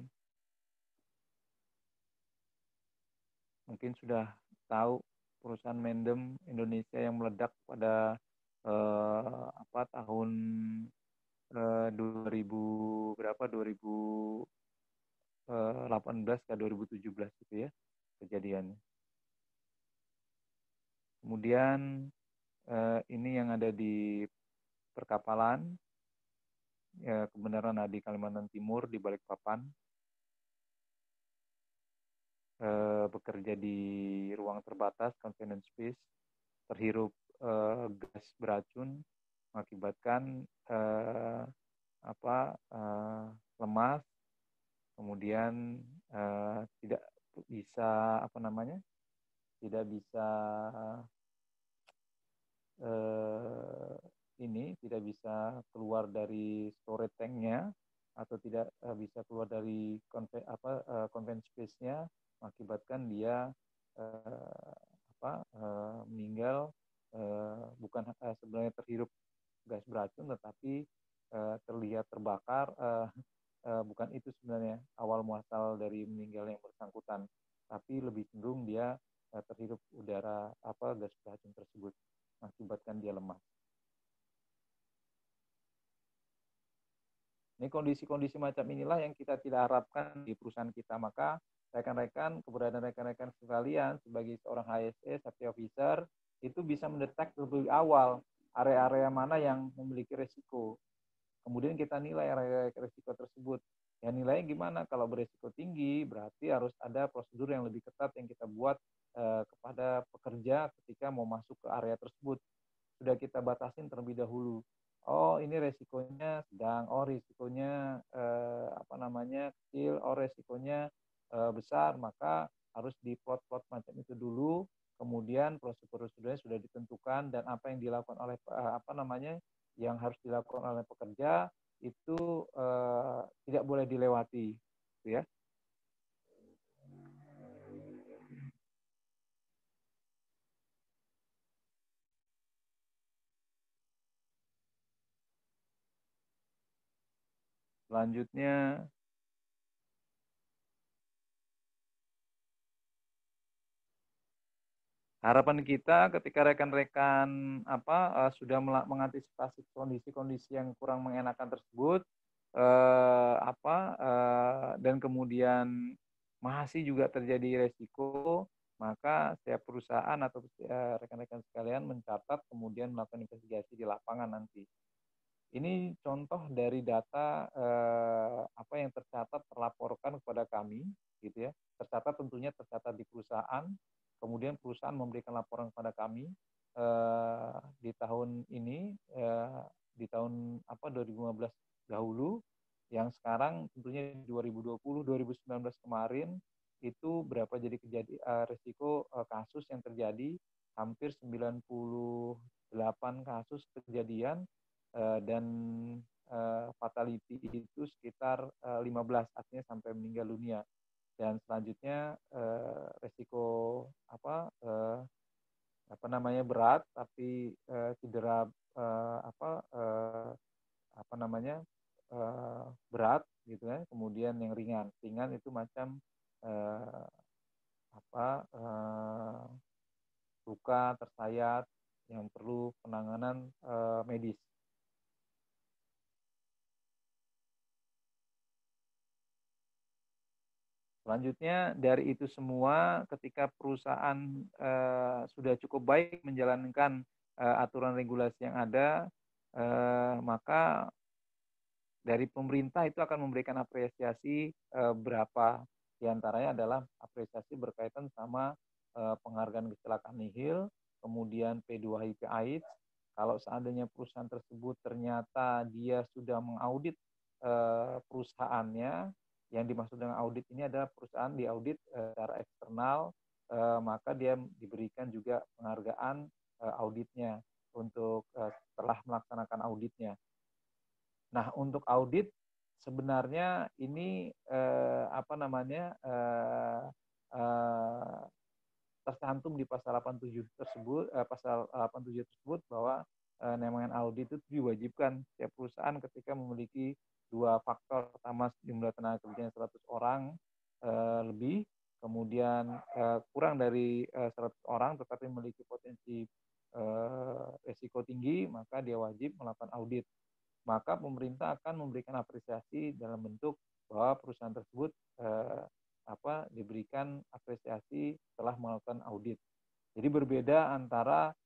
Speaker 1: Mungkin sudah tahu perusahaan Mendem Indonesia yang meledak pada tahun 2018 ke 2017 gitu ya kejadiannya. Kemudian ini yang ada di perkapalan, ya, kebenaran ada di Kalimantan Timur di Balikpapan, bekerja di ruang terbatas confined space, terhirup gas beracun mengakibatkan lemas, kemudian tidak bisa tidak bisa keluar dari storage tank-nya atau tidak bisa keluar dari confined space-nya, mengakibatkan dia meninggal bukan sebenarnya terhirup gas beracun tetapi terlihat terbakar. Bukan itu sebenarnya awal muasal dari meninggalnya yang bersangkutan, tapi lebih cenderung dia terhirup udara gas beracun tersebut mengakibatkan dia lemas. Ini kondisi-kondisi macam inilah yang kita tidak harapkan di perusahaan kita. Maka rekan-rekan, keberadaan rekan-rekan sekalian sebagai seorang HSE, safety officer, itu bisa mendetek lebih awal area-area mana yang memiliki resiko. Kemudian kita nilai area resiko tersebut. Ya nilainya gimana? Kalau beresiko tinggi, berarti harus ada prosedur yang lebih ketat yang kita buat kepada pekerja ketika mau masuk ke area tersebut. Sudah kita batasin terlebih dahulu. Oh, ini resikonya sedang, oh resikonya kecil, oh resikonya besar, maka harus diplot-plot macam itu dulu. Kemudian prosedur-prosedurnya sudah ditentukan dan apa yang dilakukan oleh yang harus dilakukan oleh pekerja itu tidak boleh dilewati, gitu ya. Selanjutnya, harapan kita ketika rekan-rekan sudah mengantisipasi kondisi-kondisi yang kurang mengenakan tersebut, dan kemudian masih juga terjadi resiko, maka setiap perusahaan atau rekan-rekan sekalian mencatat kemudian melakukan investigasi di lapangan nanti. Ini contoh dari data apa yang tercatat terlaporkan kepada kami, gitu ya. Tercatat tentunya tercatat di perusahaan, kemudian perusahaan memberikan laporan kepada kami di tahun ini, di tahun 2015 dahulu, yang sekarang tentunya 2020, 2019 kemarin itu berapa jadi resiko kasus yang terjadi, hampir 98 kasus kejadian dan fatality itu sekitar 15, artinya sampai meninggal dunia. Dan selanjutnya resiko berat tapi cedera berat gitu ya. Kemudian yang ringan itu macam luka tersayat yang perlu penanganan medis. Selanjutnya dari itu semua, ketika perusahaan sudah cukup baik menjalankan aturan regulasi yang ada, maka dari pemerintah itu akan memberikan apresiasi berapa. Di antaranya adalah apresiasi berkaitan sama penghargaan kecelakaan nihil, kemudian P2HIP AIDS. Kalau seandainya perusahaan tersebut ternyata dia sudah mengaudit perusahaannya, yang dimaksud dengan audit ini adalah perusahaan diaudit secara eksternal, maka dia diberikan juga penghargaan auditnya untuk setelah melaksanakan auditnya. Nah, untuk audit sebenarnya ini tercantum di pasal 87 tersebut bahwa namanya audit itu diwajibkan setiap perusahaan ketika memiliki dua faktor. Pertama, jumlah tenaga kerja 100 orang lebih, kemudian kurang dari 100 orang tetapi memiliki potensi resiko tinggi, maka dia wajib melakukan audit. Maka pemerintah akan memberikan apresiasi dalam bentuk bahwa perusahaan tersebut diberikan apresiasi setelah melakukan audit. Jadi berbeda antara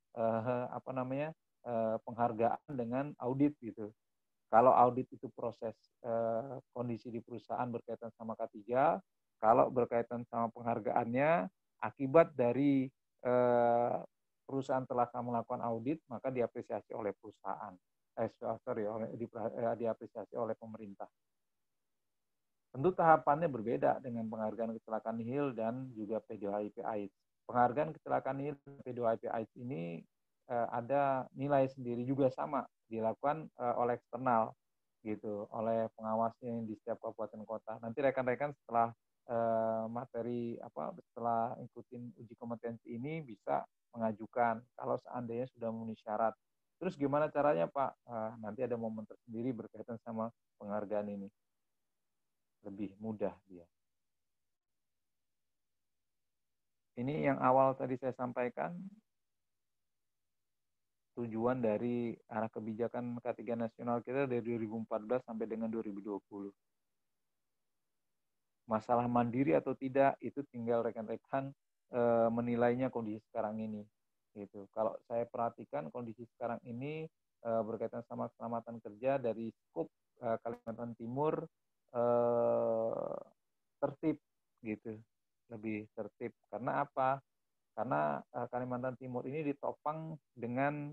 Speaker 1: penghargaan dengan audit gitu. Kalau audit itu proses kondisi di perusahaan berkaitan sama K3, kalau berkaitan sama penghargaannya akibat dari perusahaan telah melakukan audit, maka diapresiasi oleh perusahaan. Diapresiasi oleh pemerintah. Tentu tahapannya berbeda dengan penghargaan kecelakaan nihil dan juga P2HIP AIDS. Penghargaan kecelakaan nihil dan P2HIP AIDS ini ada nilai sendiri juga sama, dilakukan oleh eksternal gitu, oleh pengawasnya yang di setiap kabupaten kota. Nanti rekan-rekan setelah setelah ikutin uji kompetensi ini bisa mengajukan kalau seandainya sudah memenuhi syarat. Terus gimana caranya Pak? Nanti ada momen tersendiri berkaitan sama penghargaan ini. Lebih mudah dia. Ini yang awal tadi saya sampaikan, tujuan dari arah kebijakan K3 nasional kita dari 2014 sampai dengan 2020. Masalah mandiri atau tidak itu tinggal rekan-rekan menilainya kondisi sekarang ini. Gitu. Kalau saya perhatikan kondisi sekarang ini berkaitan sama keselamatan kerja dari skop Kalimantan Timur tertib gitu, lebih tertib. Karena apa? Karena Kalimantan Timur ini ditopang dengan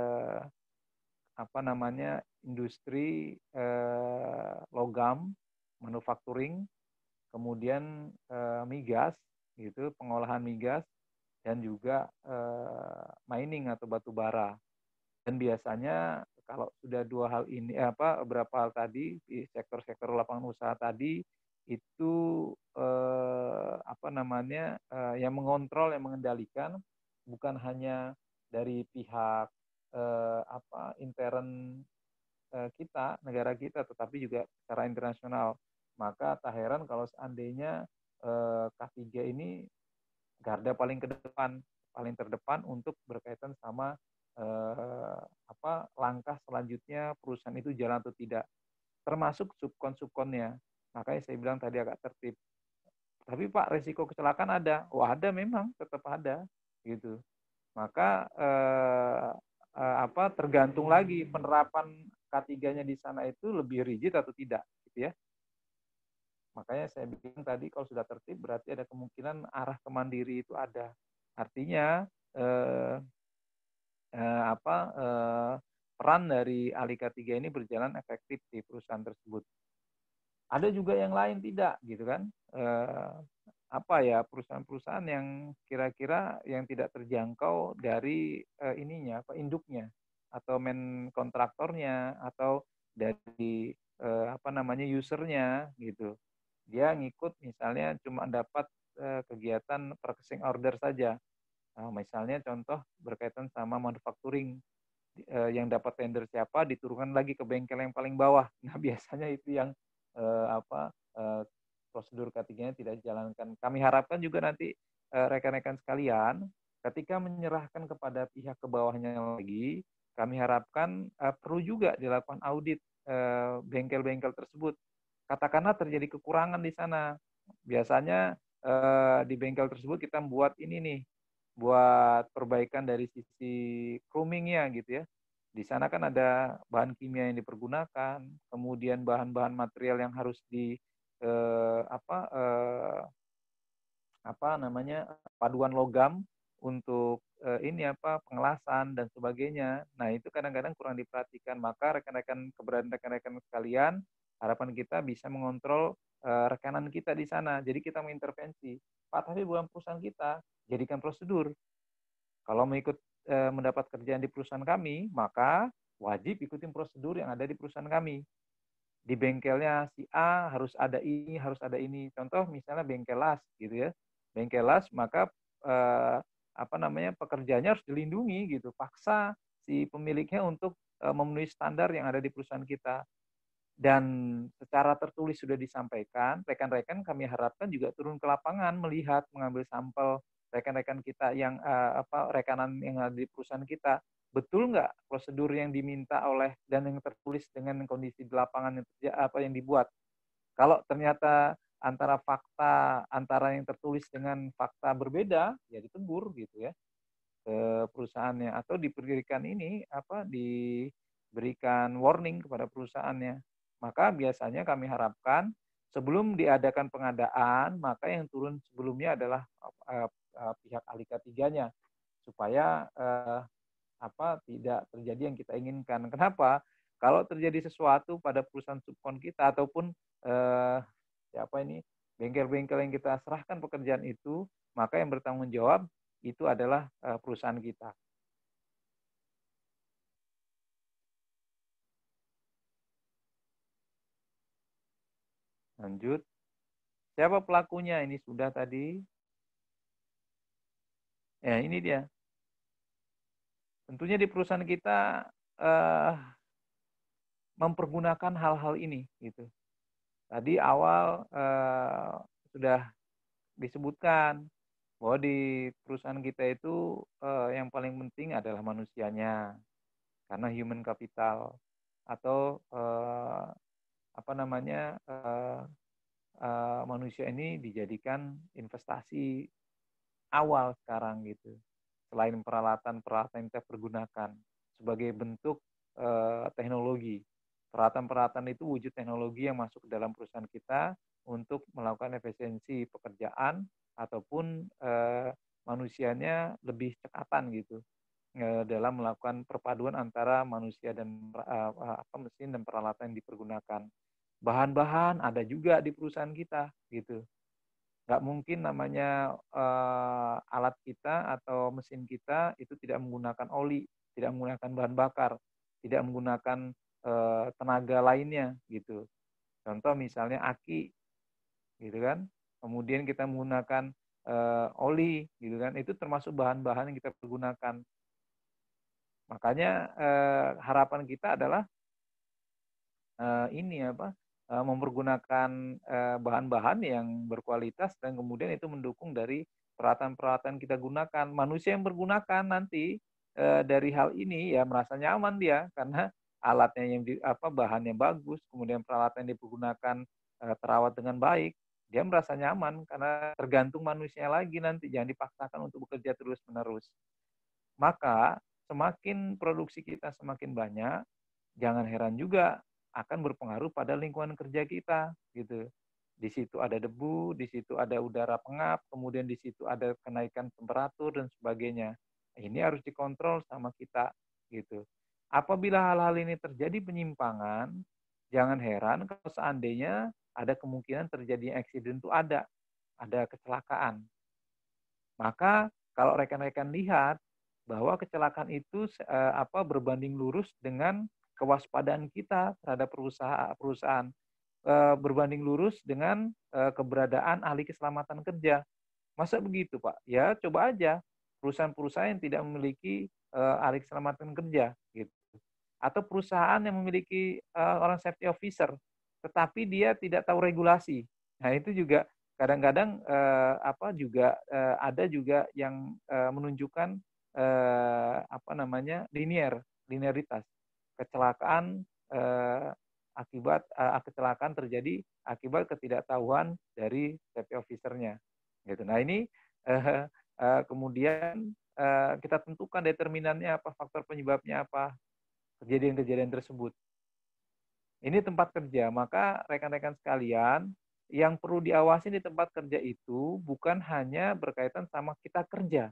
Speaker 1: apa namanya industri logam, manufacturing, kemudian migas, gitu, pengolahan migas, dan juga mining atau batu bara. Dan biasanya kalau sudah dua hal ini, beberapa hal tadi di sektor-sektor lapangan usaha tadi itu apa namanya yang mengontrol, yang mengendalikan bukan hanya dari pihak intern kita, negara kita, tetapi juga secara internasional. Maka tak heran kalau seandainya K3 ini garda paling ke depan, paling terdepan untuk berkaitan sama langkah selanjutnya perusahaan itu jalan atau tidak, termasuk subkon-subkonnya. Makanya saya bilang tadi agak tertib. Tapi Pak, resiko kecelakaan ada. Wah, ada memang, tetap ada gitu. Maka tergantung lagi penerapan K3-nya di sana itu lebih rigid atau tidak gitu ya. Makanya saya bilang tadi kalau sudah tertib berarti ada kemungkinan arah ke mandiri itu ada. Artinya peran dari ahli K3 ini berjalan efektif di perusahaan tersebut. Ada juga yang lain tidak, gitu kan? Perusahaan-perusahaan yang kira-kira yang tidak terjangkau dari induknya atau main kontraktornya atau dari usernya gitu. Dia ngikut misalnya cuma dapat kegiatan purchasing order saja. Nah, misalnya contoh berkaitan sama manufacturing, yang dapat tender siapa diturunkan lagi ke bengkel yang paling bawah. Nah, biasanya itu yang prosedur K3-nya tidak dijalankan. Kami harapkan juga nanti rekan-rekan sekalian ketika menyerahkan kepada pihak ke bawahnya lagi, kami harapkan perlu juga dilakukan audit bengkel-bengkel tersebut. Katakanlah terjadi kekurangan di sana. Biasanya di bengkel tersebut kita buat ini nih, buat perbaikan dari sisi grooming-nya gitu ya. Di sana kan ada bahan kimia yang dipergunakan, kemudian bahan-bahan material yang harus di paduan logam untuk pengelasan dan sebagainya. Nah, itu kadang-kadang kurang diperhatikan. Maka rekan-rekan sekalian, harapan kita bisa mengontrol rekanan kita di sana. Jadi kita mengintervensi. Pak, tapi bukan perusahaan kita, jadikan prosedur. Kalau mau ikut mendapat kerjaan di perusahaan kami, maka wajib ikutin prosedur yang ada di perusahaan kami. Di bengkelnya si A harus ada ini, harus ada ini. Contoh misalnya bengkel las gitu ya. Bengkel las, maka pekerjanya harus dilindungi gitu. Paksa si pemiliknya untuk memenuhi standar yang ada di perusahaan kita. Dan secara tertulis sudah disampaikan, rekan-rekan kami harapkan juga turun ke lapangan melihat, mengambil sampel rekan-rekan kita yang rekanan yang ada di perusahaan kita, betul nggak prosedur yang diminta oleh dan yang tertulis dengan kondisi di lapangan yang dibuat. Kalau ternyata antara yang tertulis dengan fakta berbeda, ya ditegur gitu ya ke perusahaannya, atau diberikan warning kepada perusahaannya. Maka biasanya kami harapkan sebelum diadakan pengadaan, maka yang turun sebelumnya adalah pihak ahli K3-nya supaya tidak terjadi yang kita inginkan. Kenapa? Kalau terjadi sesuatu pada perusahaan subkon kita ataupun bengkel-bengkel yang kita serahkan pekerjaan itu, maka yang bertanggung jawab itu adalah perusahaan kita. Lanjut. Siapa pelakunya? Ini sudah tadi. Ya, ini dia. Tentunya di perusahaan kita mempergunakan hal-hal ini gitu. Tadi awal sudah disebutkan bahwa di perusahaan kita itu yang paling penting adalah manusianya, karena human capital atau manusia ini dijadikan investasi awal sekarang gitu. Selain peralatan yang kita pergunakan sebagai bentuk teknologi. Peralatan-peralatan itu wujud teknologi yang masuk ke dalam perusahaan kita untuk melakukan efisiensi pekerjaan ataupun manusianya lebih cekatan gitu dalam melakukan perpaduan antara manusia dan mesin dan peralatan yang dipergunakan. Bahan-bahan ada juga di perusahaan kita gitu. Nggak mungkin namanya alat kita atau mesin kita itu tidak menggunakan oli, tidak menggunakan bahan bakar, tidak menggunakan tenaga lainnya gitu. Contoh misalnya aki, gitu kan. Kemudian kita menggunakan oli, gitu kan. Itu termasuk bahan-bahan yang kita pergunakan. Makanya harapan kita adalah mempergunakan bahan-bahan yang berkualitas dan kemudian itu mendukung dari peralatan-peralatan kita gunakan. Manusia yang menggunakan nanti dari hal ini ya merasa nyaman dia karena alatnya yang bahannya bagus, kemudian peralatan yang dipergunakan terawat dengan baik, dia merasa nyaman karena tergantung manusia lagi nanti, jangan dipaksakan untuk bekerja terus-menerus. Maka semakin produksi kita semakin banyak, jangan heran juga akan berpengaruh pada lingkungan kerja kita gitu. Di situ ada debu, di situ ada udara pengap, kemudian di situ ada kenaikan temperatur dan sebagainya. Ini harus dikontrol sama kita gitu. Apabila hal-hal ini terjadi penyimpangan, jangan heran kalau seandainya ada kemungkinan terjadi accident itu ada kecelakaan. Maka kalau rekan-rekan lihat bahwa kecelakaan itu berbanding lurus dengan kewaspadaan kita terhadap perusahaan berbanding lurus dengan keberadaan ahli keselamatan kerja. Masa begitu, Pak? Ya, coba aja perusahaan-perusahaan yang tidak memiliki ahli keselamatan kerja gitu. Atau perusahaan yang memiliki orang safety officer tetapi dia tidak tahu regulasi. Nah, itu juga kadang-kadang ada juga yang menunjukkan linearitas kecelakaan kecelakaan terjadi akibat ketidaktahuan dari safety officer-nya gitu. Nah, ini kemudian kita tentukan determinannya apa, faktor penyebabnya apa, kejadian-kejadian tersebut. Ini tempat kerja, maka rekan-rekan sekalian, yang perlu diawasi di tempat kerja itu bukan hanya berkaitan sama kita kerja.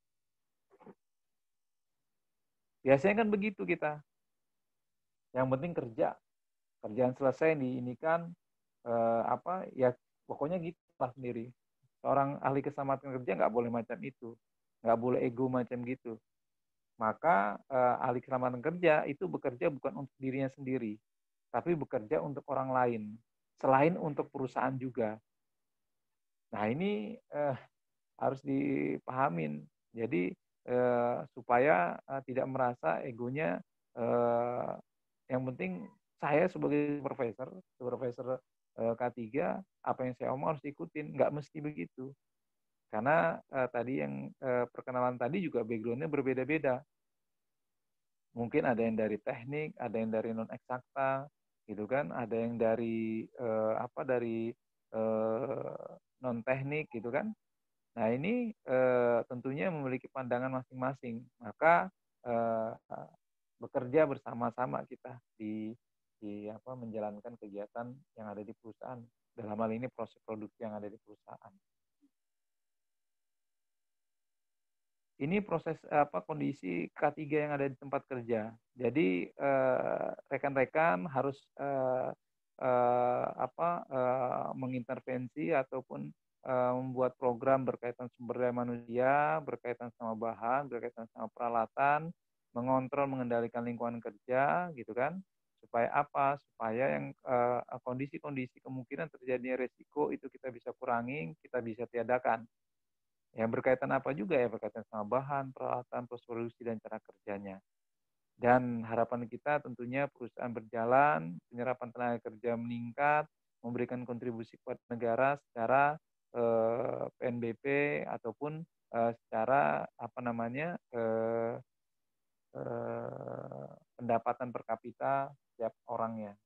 Speaker 1: Biasanya kan begitu kita. Yang penting kerja. Kerjaan selesai diinikan ya pokoknya gitu lah sendiri. Seorang ahli keselamatan kerja nggak boleh macam itu. Nggak boleh ego macam gitu. Maka ahli keselamatan kerja itu bekerja bukan untuk dirinya sendiri, tapi bekerja untuk orang lain, selain untuk perusahaan juga. Nah, ini harus dipahamin. Jadi supaya tidak merasa egonya yang penting saya sebagai profesor K3, apa yang saya omong harus ikutin. Nggak mesti begitu. Karena tadi yang perkenalan tadi juga background-nya berbeda-beda. Mungkin ada yang dari teknik, ada yang dari non eksakta, gitu kan? Ada yang dari non teknik, gitu kan? Nah, ini tentunya memiliki pandangan masing-masing. Maka bekerja bersama-sama kita di menjalankan kegiatan yang ada di perusahaan. Dalam hal ini proses produksi yang ada di perusahaan. Ini proses kondisi K3 yang ada di tempat kerja. Jadi rekan-rekan harus mengintervensi ataupun membuat program berkaitan sumber daya manusia, berkaitan sama bahan, berkaitan sama peralatan, mengontrol, mengendalikan lingkungan kerja, gitu kan? Supaya apa? Supaya yang kondisi-kondisi kemungkinan terjadinya resiko itu kita bisa kurangi, kita bisa tiadakan. Yang berkaitan apa juga ya, berkaitan sama bahan, peralatan, proses produksi, dan cara kerjanya. Dan harapan kita tentunya perusahaan berjalan, penyerapan tenaga kerja meningkat, memberikan kontribusi kepada negara secara PNBP ataupun secara pendapatan per kapita setiap orangnya.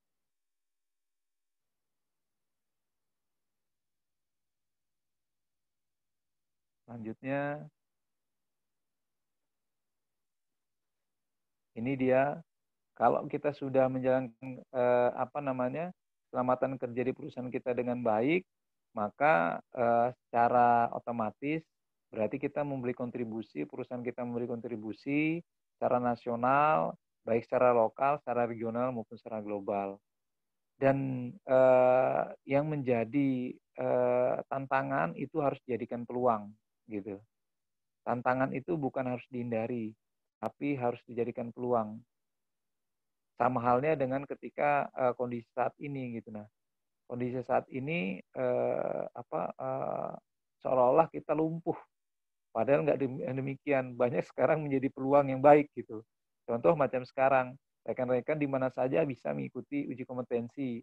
Speaker 1: Selanjutnya, ini dia Kalau kita sudah menjalankan keselamatan kerja di perusahaan kita dengan baik, maka secara otomatis berarti kita memberi kontribusi, perusahaan kita memberi kontribusi secara nasional, baik secara lokal, secara regional maupun secara global. Dan yang menjadi tantangan itu harus dijadikan peluang, gitu. Tantangan itu bukan harus dihindari, tapi harus dijadikan peluang. Sama halnya dengan ketika kondisi saat ini, gitu. Nah, kondisi saat ini seolah-olah kita lumpuh, padahal nggak demikian. Banyak sekarang menjadi peluang yang baik, gitu. Contoh macam sekarang, rekan-rekan di mana saja bisa mengikuti uji kompetensi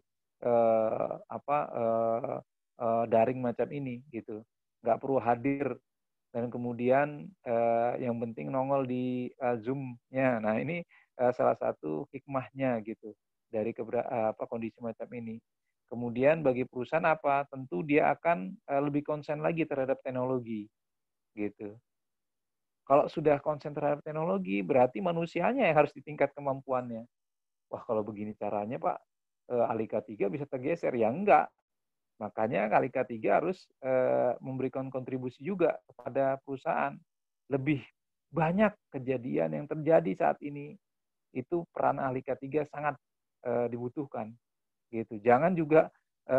Speaker 1: daring macam ini, gitu. Nggak perlu hadir dan kemudian yang penting nongol di Zoom-nya. Nah, ini salah satu hikmahnya, gitu, dari kondisi macam ini. Kemudian bagi perusahaan apa? Tentu dia akan lebih konsen lagi terhadap teknologi, gitu. Kalau sudah konsen terhadap teknologi, berarti manusianya yang harus ditingkat kemampuannya. Wah, kalau begini caranya, Pak, Alika 3 bisa tergeser. Ya enggak. Makanya Alika 3 harus memberikan kontribusi juga kepada perusahaan. Lebih banyak kejadian yang terjadi saat ini, itu peran Alika 3 sangat dibutuhkan, gitu. Jangan juga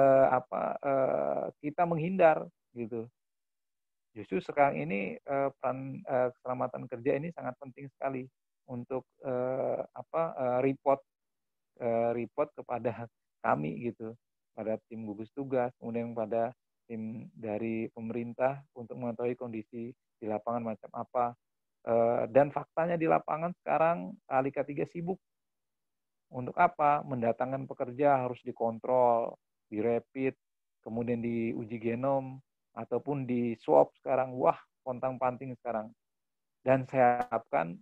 Speaker 1: kita menghindar, gitu. Justru sekarang ini peran keselamatan kerja ini sangat penting sekali untuk report kepada kami, gitu, pada tim gugus tugas, kemudian pada tim dari pemerintah untuk mengetahui kondisi di lapangan macam apa. Dan faktanya di lapangan sekarang Alika 3 sibuk. Untuk apa? Mendatangkan pekerja harus dikontrol, direpit, kemudian diuji genom, ataupun di swab sekarang. Wah, pontang-panting sekarang. Dan saya harapkan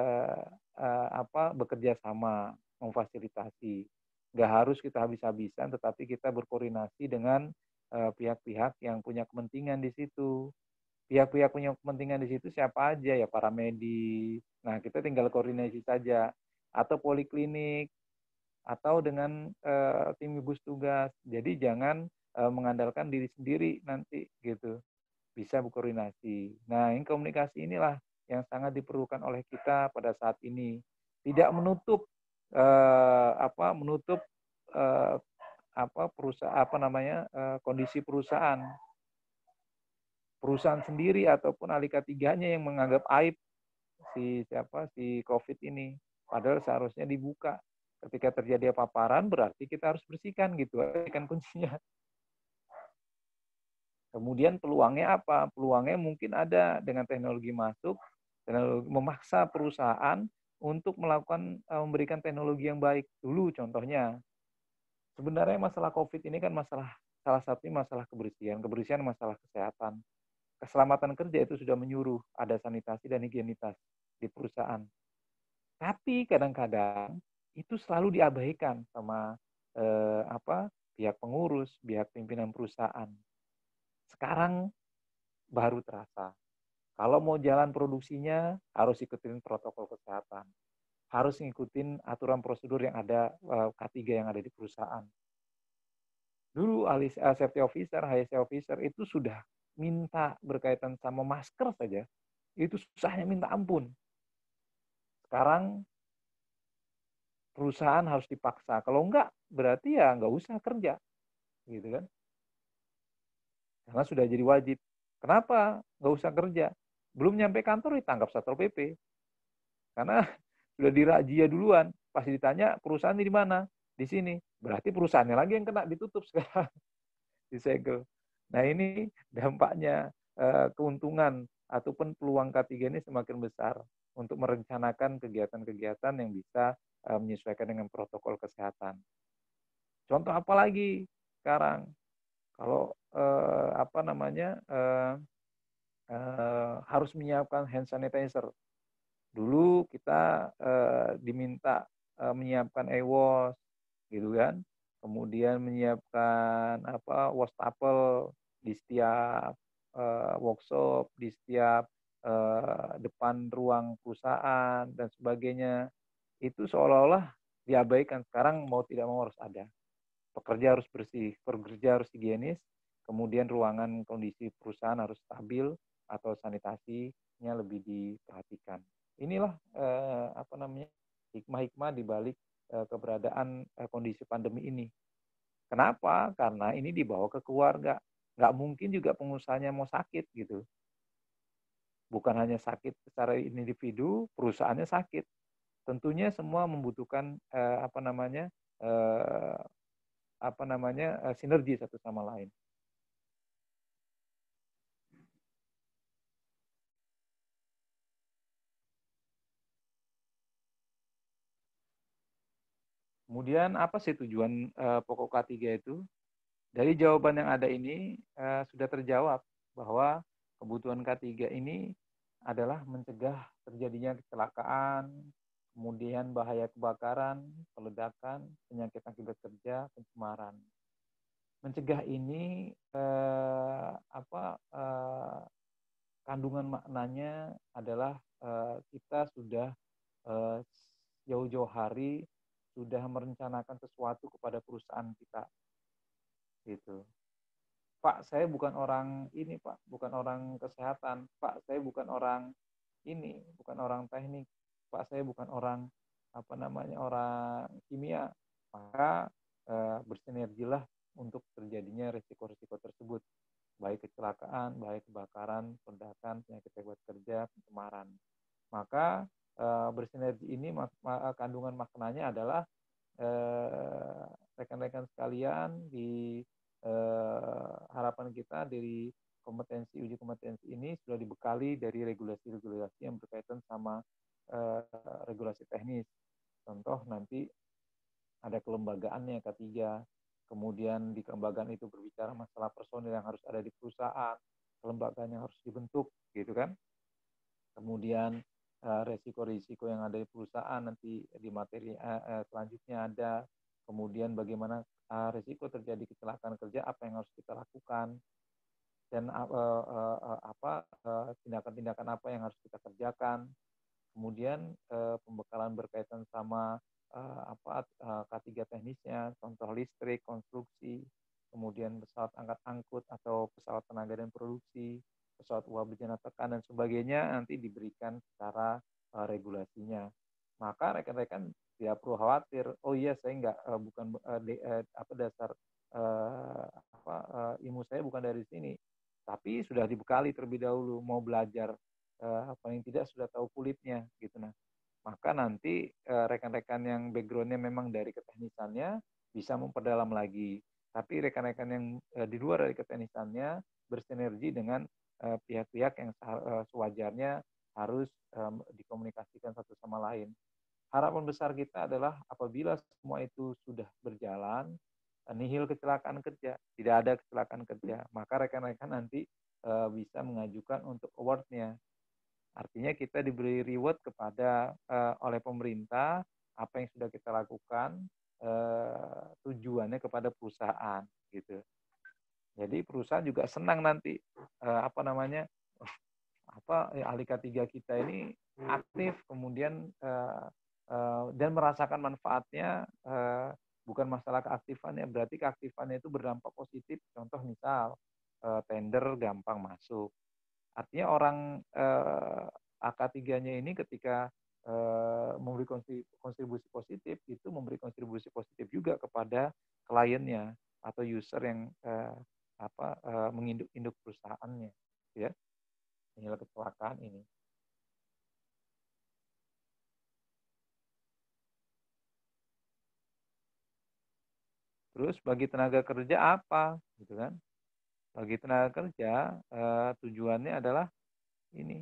Speaker 1: bekerja sama, memfasilitasi. Nggak harus kita habis-habisan, tetapi kita berkoordinasi dengan pihak-pihak yang punya kepentingan di situ. Pihak-pihak punya kepentingan di situ siapa aja ya, para medis. Nah, kita tinggal koordinasi saja. Atau poliklinik, atau dengan tim gugus tugas. Jadi jangan mengandalkan diri sendiri nanti, gitu. Bisa berkoordinasi. Nah, ini komunikasi inilah yang sangat diperlukan oleh kita pada saat ini. Tidak menutup kondisi perusahaan. Perusahaan sendiri ataupun Alika 3-nya yang menganggap aib si COVID ini. Padahal seharusnya dibuka. Ketika terjadi paparan berarti kita harus bersihkan, gitu kan kuncinya. Kemudian peluangnya apa? Peluangnya mungkin ada dengan teknologi masuk, teknologi memaksa perusahaan untuk memberikan teknologi yang baik. Dulu contohnya, sebenarnya masalah COVID ini kan salah satunya masalah kebersihan masalah kesehatan. Keselamatan kerja itu sudah menyuruh ada sanitasi dan higienitas di perusahaan. Tapi kadang-kadang itu selalu diabaikan sama pihak pengurus, pihak pimpinan perusahaan. Sekarang baru terasa. Kalau mau jalan produksinya, harus ikutin protokol kesehatan. Harus ngikutin aturan prosedur yang ada, K3 yang ada di perusahaan. Dulu safety officer, HSE officer itu sudah minta berkaitan sama masker saja, itu susahnya minta ampun. Sekarang perusahaan harus dipaksa. Kalau enggak, berarti ya enggak usah kerja. Gitu kan. Karena sudah jadi wajib. Kenapa enggak usah kerja? Belum nyampe kantor ditangkap Satpol PP. Karena sudah dirazia duluan. Pas ditanya perusahaan di mana? Di sini. Berarti perusahaannya lagi yang kena, ditutup sekarang. Disegel. Nah, ini dampaknya keuntungan ataupun peluang K3 ini semakin besar untuk merencanakan kegiatan-kegiatan yang bisa menyesuaikan dengan protokol kesehatan. Contoh apa lagi sekarang? Kalau harus menyiapkan hand sanitizer. Dulu kita diminta menyiapkan EWOS, gitu kan? Kemudian menyiapkan wastafel di setiap workshop, di setiap depan ruang perusahaan dan sebagainya. Itu seolah-olah diabaikan. Sekarang mau tidak mau harus ada. Pekerja harus bersih, pekerja harus higienis, kemudian ruangan kondisi perusahaan harus stabil atau sanitasinya lebih diperhatikan. Inilah hikmah-hikmah di balik keberadaan kondisi pandemi ini. Kenapa? Karena ini dibawa ke keluarga. Nggak mungkin juga pengusahanya mau sakit gitu. Bukan hanya sakit secara individu, perusahaannya sakit. Tentunya semua membutuhkan sinergi satu sama lain. Kemudian apa sih tujuan pokok K3 itu? Dari jawaban yang ada ini sudah terjawab bahwa kebutuhan K3 ini adalah mencegah terjadinya kecelakaan, kemudian bahaya kebakaran, peledakan, penyakit akibat kerja, pencemaran. Mencegah ini kandungan maknanya adalah kita sudah jauh-jauh hari sudah merencanakan sesuatu kepada perusahaan kita, gitu. Pak, saya bukan orang ini, Pak, bukan orang kesehatan. Pak, saya bukan orang ini, bukan orang teknik. Pak, saya bukan orang orang kimia. Maka bersinergilah untuk terjadinya risiko-risiko tersebut, baik kecelakaan, baik kebakaran, peledakan, penyakit akibat kerja, pencemaran. Maka bersinergi ini kandungan maknanya adalah rekan-rekan sekalian di harapan kita dari uji kompetensi ini sudah dibekali dari regulasi-regulasi yang berkaitan sama regulasi teknis. Contoh nanti ada kelembagaannya K3, kemudian di kelembagaan itu berbicara masalah personil yang harus ada di perusahaan, kelembagaan yang harus dibentuk, gitu kan. Kemudian resiko-risiko yang ada di perusahaan nanti di materi selanjutnya ada. Kemudian bagaimana risiko terjadi kecelakaan kerja, apa yang harus kita lakukan, dan tindakan-tindakan apa yang harus kita kerjakan. Kemudian pembekalan berkaitan sama K3 teknisnya, contoh listrik, konstruksi, kemudian pesawat angkat-angkut atau pesawat tenaga dan produksi, pesawat uap berjalan tekan dan sebagainya nanti diberikan secara regulasinya. Maka rekan-rekan tidak perlu khawatir. Oh iya, saya nggak dasar ilmu saya bukan dari sini. Tapi sudah dibekali terlebih dahulu, mau belajar paling tidak sudah tahu kulitnya gitu. Nah, maka nanti rekan-rekan yang backgroundnya memang dari keteknisannya bisa memperdalam lagi. Tapi rekan-rekan yang di luar dari keteknisannya bersinergi dengan pihak-pihak yang sewajarnya harus dikomunikasikan satu sama lain. Harapan besar kita adalah apabila semua itu sudah berjalan, nihil kecelakaan kerja, tidak ada kecelakaan kerja, maka rekan-rekan nanti bisa mengajukan untuk award-nya. Artinya kita diberi reward kepada oleh pemerintah apa yang sudah kita lakukan, tujuannya kepada perusahaan, gitu. Jadi perusahaan juga senang nanti ahli K3 kita ini aktif, kemudian dan merasakan manfaatnya, bukan masalah keaktifannya, berarti keaktifannya itu berdampak positif. Contoh misal tender gampang masuk. Artinya orang AK3-nya ini ketika memberi kontribusi positif, itu memberi kontribusi positif juga kepada kliennya atau user yang menginduk-induk perusahaannya, ya, inilah kecelakaan ini. Terus bagi tenaga kerja apa, gitu kan? Bagi tenaga kerja tujuannya adalah ini,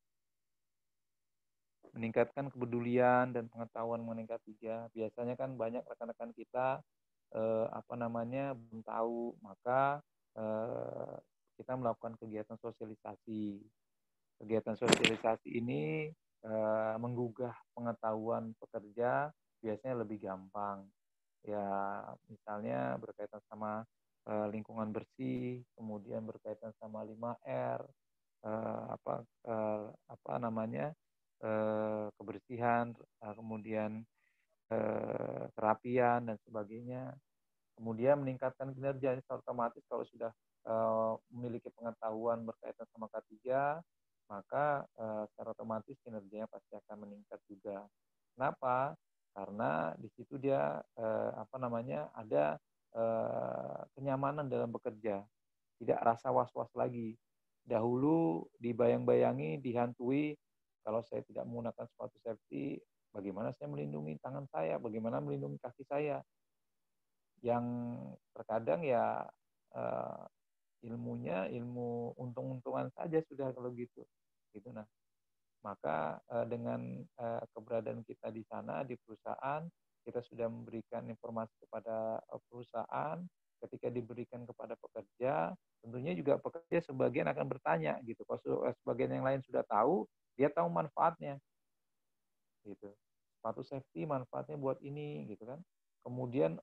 Speaker 1: meningkatkan kepedulian dan pengetahuan mengenai K3. Biasanya kan banyak rekan-rekan kita belum tahu, maka kita melakukan kegiatan sosialisasi. Kegiatan sosialisasi ini menggugah pengetahuan pekerja biasanya lebih gampang. Ya, misalnya berkaitan sama lingkungan bersih, kemudian berkaitan sama 5R, kebersihan, kemudian kerapian dan sebagainya. Kemudian meningkatkan kinerja, otomatis kalau sudah memiliki pengetahuan berkaitan sama K3, maka secara otomatis kinerjanya pasti akan meningkat juga. Kenapa? Karena di situ dia ada kenyamanan dalam bekerja, tidak rasa was-was lagi. Dahulu dibayang-bayangi, dihantui, kalau saya tidak menggunakan sepatu safety, bagaimana saya melindungi tangan saya, bagaimana melindungi kaki saya. Yang terkadang ya ilmunya ilmu untung-untungan saja sudah kalau gitu. Nah, maka dengan keberadaan kita di sana di perusahaan, kita sudah memberikan informasi kepada perusahaan. Ketika diberikan kepada pekerja, tentunya juga pekerja sebagian akan bertanya gitu. Kalau sebagian yang lain sudah tahu, dia tahu manfaatnya gitu. Sepatu safety manfaatnya buat ini gitu kan. Kemudian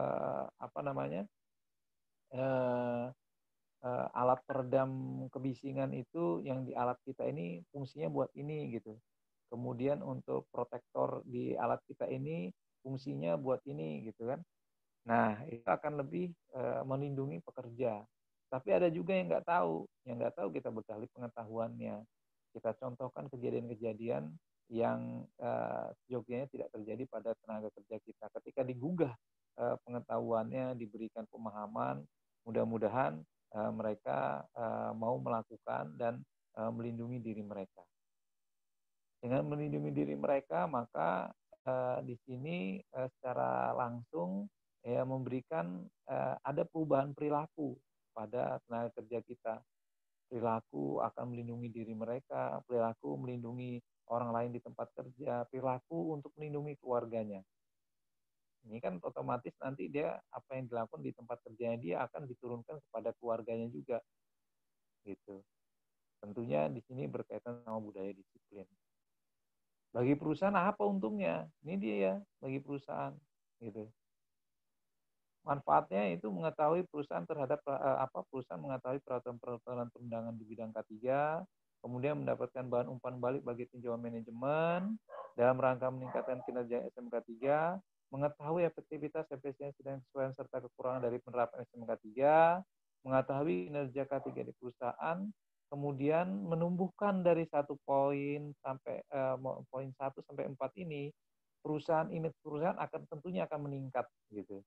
Speaker 1: alat peredam kebisingan itu yang di alat kita ini fungsinya buat ini gitu. Kemudian untuk protektor di alat kita ini fungsinya buat ini gitu kan. Nah, itu akan lebih melindungi pekerja. Tapi ada juga yang nggak tahu. Yang nggak tahu kita bekali pengetahuannya. Kita contohkan kejadian-kejadian yang seyogianya tidak terjadi pada tenaga kerja kita. Ketika digugah pengetahuannya, diberikan pemahaman, mudah-mudahan mereka mau melakukan dan melindungi diri mereka. Dengan melindungi diri mereka, maka di sini secara langsung memberikan ada perubahan perilaku pada tenaga kerja kita. Perilaku akan melindungi diri mereka, perilaku melindungi orang lain di tempat kerja, perilaku untuk melindungi keluarganya. Ini kan otomatis nanti dia apa yang dilakukan di tempat kerjanya dia akan diturunkan kepada keluarganya juga. Gitu. Tentunya di sini berkaitan sama budaya disiplin. Bagi perusahaan apa untungnya? Ini dia bagi perusahaan gitu. Manfaatnya itu mengetahui perusahaan terhadap perusahaan mengetahui peraturan-peraturan perundangan di bidang K3, kemudian mendapatkan bahan umpan balik bagi tinjauan manajemen dalam rangka meningkatkan kinerja SMK 3, mengetahui efektivitas, efisiensi dan kesesuaian serta kekurangan dari penerapan SMK 3, mengetahui kinerja K3 di perusahaan, kemudian menumbuhkan dari 1 poin sampai poin 1 sampai 4 ini, perusahaan, image perusahaan akan tentunya akan meningkat gitu.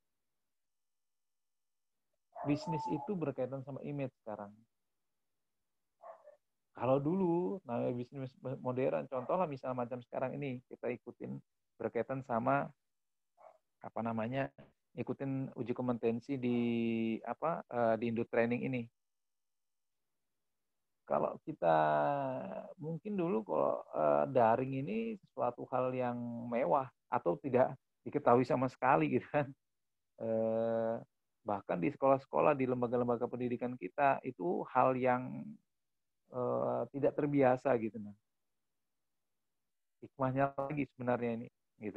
Speaker 1: Bisnis itu berkaitan sama image sekarang. Kalau dulu, namanya bisnis modern, contohnya misalnya macam sekarang ini, kita ikutin berkaitan sama ikutin uji kompetensi di di Indo Training ini. Kalau kita mungkin dulu kalau daring ini sesuatu hal yang mewah atau tidak diketahui sama sekali gitu kan. Bahkan di sekolah-sekolah, di lembaga-lembaga pendidikan kita, itu hal yang tidak terbiasa gitu. Nah. Hikmahnya lagi sebenarnya ini. Gitu.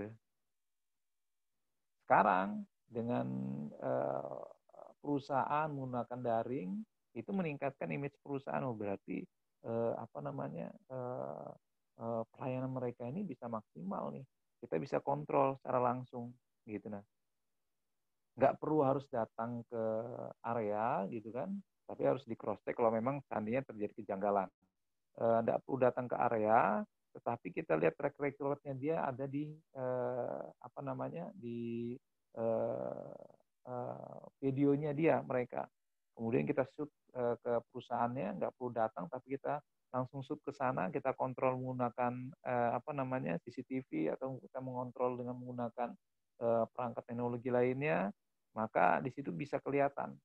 Speaker 1: Sekarang, dengan perusahaan menggunakan daring, itu meningkatkan image perusahaan. Berarti pelayanan mereka ini bisa maksimal nih. Kita bisa kontrol secara langsung. Gitu. Nah. Nggak perlu harus datang ke area gitu kan, tapi harus di cross check kalau memang seandainya terjadi kejanggalan. Nggak perlu datang ke area, tetapi kita lihat track recordnya dia ada di videonya dia mereka. Kemudian kita shoot ke perusahaannya, nggak perlu datang, tapi kita langsung shoot ke sana, kita kontrol menggunakan CCTV atau kita mengontrol dengan menggunakan perangkat teknologi lainnya. Maka di situ bisa kelihatan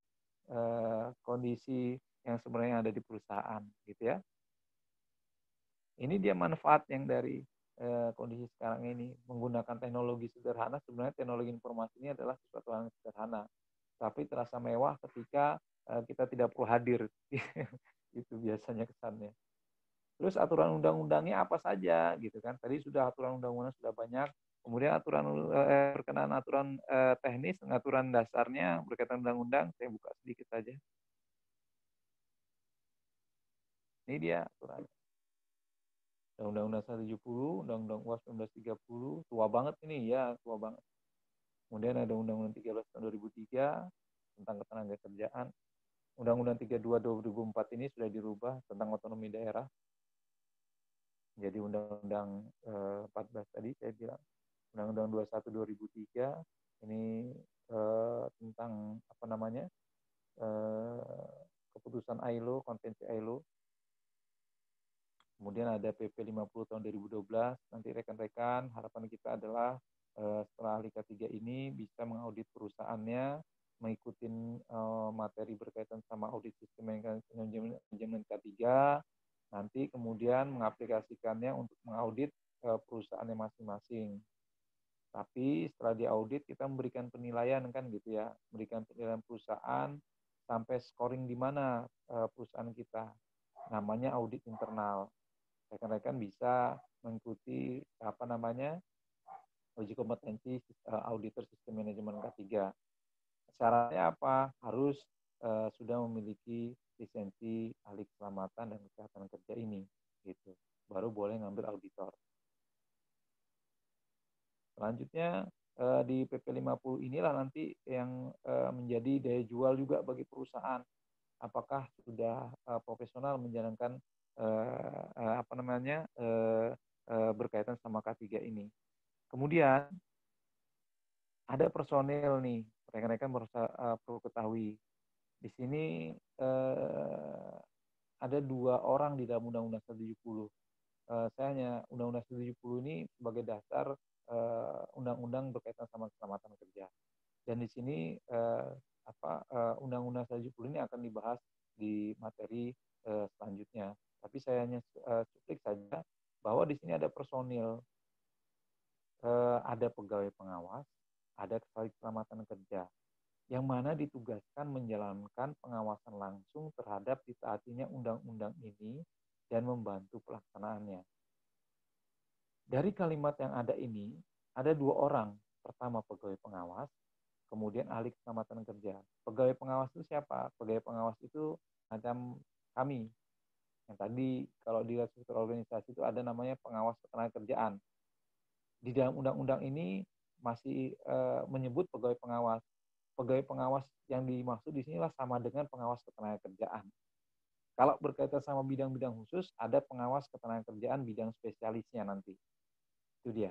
Speaker 1: kondisi yang sebenarnya ada di perusahaan, gitu ya. Ini dia manfaat yang dari kondisi sekarang ini, menggunakan teknologi sederhana. Sebenarnya teknologi informasi ini adalah sesuatu yang sederhana, tapi terasa mewah ketika kita tidak perlu hadir. Itu biasanya kesannya. Terus aturan undang-undangnya apa saja, gitu kan? Tadi sudah aturan undang-undang sudah banyak. Kemudian berkenaan aturan teknis, aturan dasarnya berkaitan undang-undang, saya buka sedikit saja. Ini dia aturan. Undang-Undang 170, Undang-Undang UAS 1930, tua banget ini ya, tua banget. Kemudian ada Undang-Undang 13 tahun 2003 tentang ketenagakerjaan. Undang-Undang 32 2004 ini sudah dirubah tentang otonomi daerah. Jadi Undang-Undang 14 tadi saya bilang. Undang-Undang 21 2003 ini tentang apa namanya? Keputusan ILO, konvensi ILO. Kemudian ada PP 50 tahun 2012. Nanti rekan-rekan, harapan kita adalah setelah ahli K3 ini bisa mengaudit perusahaannya, mengikuti materi berkaitan sama audit sistem manajemen K3, nanti kemudian mengaplikasikannya untuk mengaudit perusahaannya masing-masing. Tapi setelah diaudit kita memberikan penilaian kan gitu ya, memberikan penilaian perusahaan sampai scoring di mana perusahaan kita. Namanya audit internal. Rekan-rekan bisa mengikuti apa namanya uji kompetensi auditor sistem manajemen K3. Syaratnya apa? Harus sudah memiliki lisensi ahli keselamatan dan kesehatan kerja ini, gitu. Baru boleh ngambil auditor. Selanjutnya di PP 50 inilah nanti yang menjadi daya jual juga bagi perusahaan. Apakah sudah profesional menjalankan apa namanya berkaitan sama K3 ini. Kemudian ada personel nih, rekan-rekan perlu ketahui. Di sini ada 2 orang di dalam Undang-Undang 170. Saya hanya Undang-Undang 170 ini sebagai dasar undang-undang berkaitan sama keselamatan kerja. Dan di sini Undang-Undang 170 ini akan dibahas di materi selanjutnya. Tapi saya hanya cuplik saja bahwa di sini ada personil, ada pegawai pengawas, ada keselamatan kerja, yang mana ditugaskan menjalankan pengawasan langsung terhadap ditaatinya undang-undang ini dan membantu pelaksanaannya. Dari kalimat yang ada ini, ada 2 orang. Pertama pegawai pengawas, kemudian ahli keselamatan kerja. Pegawai pengawas itu siapa? Pegawai pengawas itu macam kami. Yang tadi kalau di struktur organisasi itu ada namanya pengawas ketenagakerjaan. Di dalam undang-undang ini masih menyebut pegawai pengawas. Pegawai pengawas yang dimaksud di sinilah sama dengan pengawas ketenagakerjaan. Kalau berkaitan sama bidang-bidang khusus, ada pengawas ketenagakerjaan bidang spesialisnya nanti. Itu dia.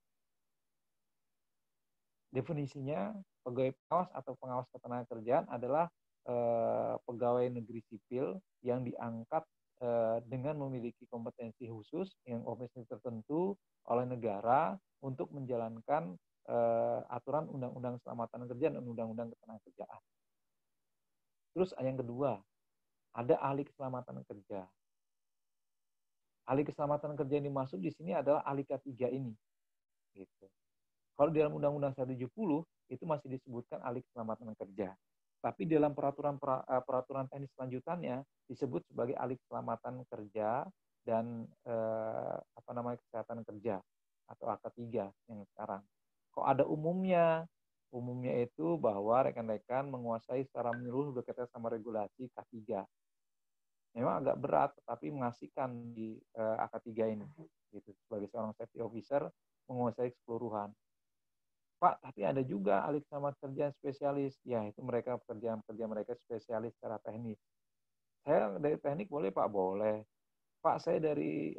Speaker 1: Definisinya, pegawai pengawas atau pengawas ketenagakerjaan adalah pegawai negeri sipil yang diangkat dengan memiliki kompetensi khusus, yang kompetensi tertentu oleh negara untuk menjalankan aturan undang-undang keselamatan kerja dan undang-undang ketenagakerjaan. Terus yang kedua, ada ahli keselamatan kerja. Ahli keselamatan kerja yang dimaksud di sini adalah ahli K3 ini. Gitu. Kalau di dalam Undang-Undang 170 itu masih disebutkan ahli keselamatan kerja. Tapi dalam peraturan teknis selanjutannya disebut sebagai ahli keselamatan kerja dan kesehatan kerja atau AK3 yang sekarang. Kok ada umumnya? Umumnya itu bahwa rekan-rekan menguasai secara menyeluruh berkaitan sama regulasi K3. Memang agak berat, tetapi mengasihkan di AK3 ini. Gitu. Sebagai seorang safety officer menguasai keseluruhan. Pak, tapi ada juga ahli keselamatan kerja spesialis. Ya, itu mereka pekerjaan mereka spesialis secara teknis. Saya dari teknik boleh, Pak? Boleh. Pak, saya dari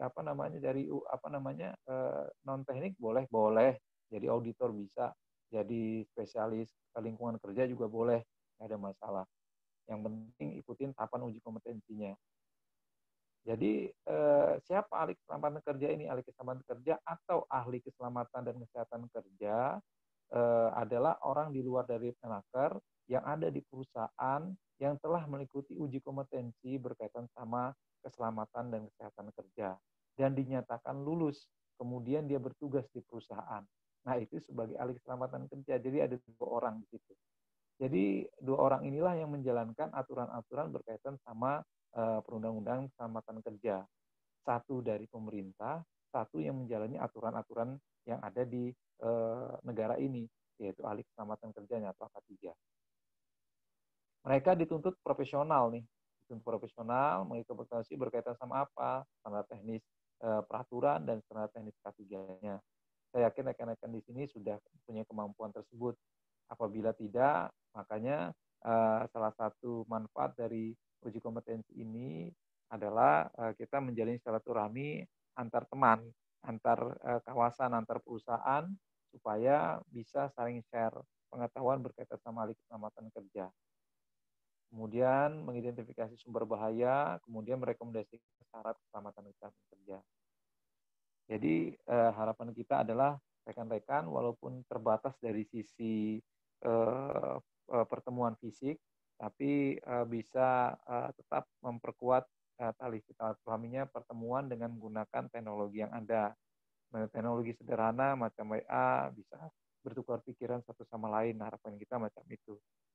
Speaker 1: non teknik boleh? Boleh. Jadi auditor bisa, jadi spesialis lingkungan kerja juga boleh. Nggak ada masalah. Yang penting ikutin tahapan uji kompetensinya. Jadi siapa ahli keselamatan kerja ini? Ahli keselamatan kerja atau ahli keselamatan dan kesehatan kerja adalah orang di luar dari Menaker yang ada di perusahaan yang telah mengikuti uji kompetensi berkaitan sama keselamatan dan kesehatan kerja dan dinyatakan lulus, kemudian dia bertugas di perusahaan. Nah, itu sebagai ahli keselamatan kerja. Jadi ada 2 orang di situ. Jadi 2 orang inilah yang menjalankan aturan-aturan berkaitan sama perundang-undang keselamatan kerja. Satu dari pemerintah, satu yang menjalani aturan-aturan yang ada di negara ini, yaitu ahli keselamatan kerjanya atau AK3. Mereka dituntut profesional nih, dituntut profesional, mengikuti kompetensi berkaitan sama apa, standar teknis peraturan dan standar teknis K3-nya. Saya yakin rekan-rekan di sini sudah punya kemampuan tersebut. Apabila tidak, makanya salah satu manfaat dari uji kompetensi ini adalah kita menjalin silaturahmi antar teman, antar kawasan, antar perusahaan, supaya bisa saling share pengetahuan berkaitan sama ahli keselamatan kerja. Kemudian mengidentifikasi sumber bahaya, kemudian merekomendasikan syarat keselamatan kerja. Jadi harapan kita adalah rekan-rekan walaupun terbatas dari sisi pertemuan fisik, tapi bisa tetap memperkuat tali silaturahminya pertemuan dengan menggunakan teknologi yang ada. Teknologi sederhana macam WA bisa bertukar pikiran satu sama lain. Harapan kita macam itu.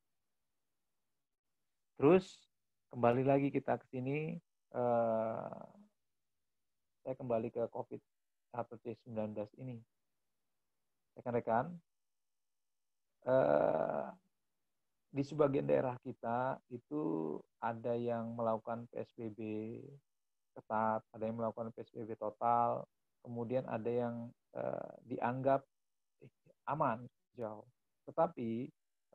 Speaker 1: Terus kembali lagi kita ke sini, saya kembali ke COVID atau C19 ini. Rekan-rekan, di sebagian daerah kita itu ada yang melakukan PSBB ketat, ada yang melakukan PSBB total, kemudian ada yang dianggap aman jauh. Tetapi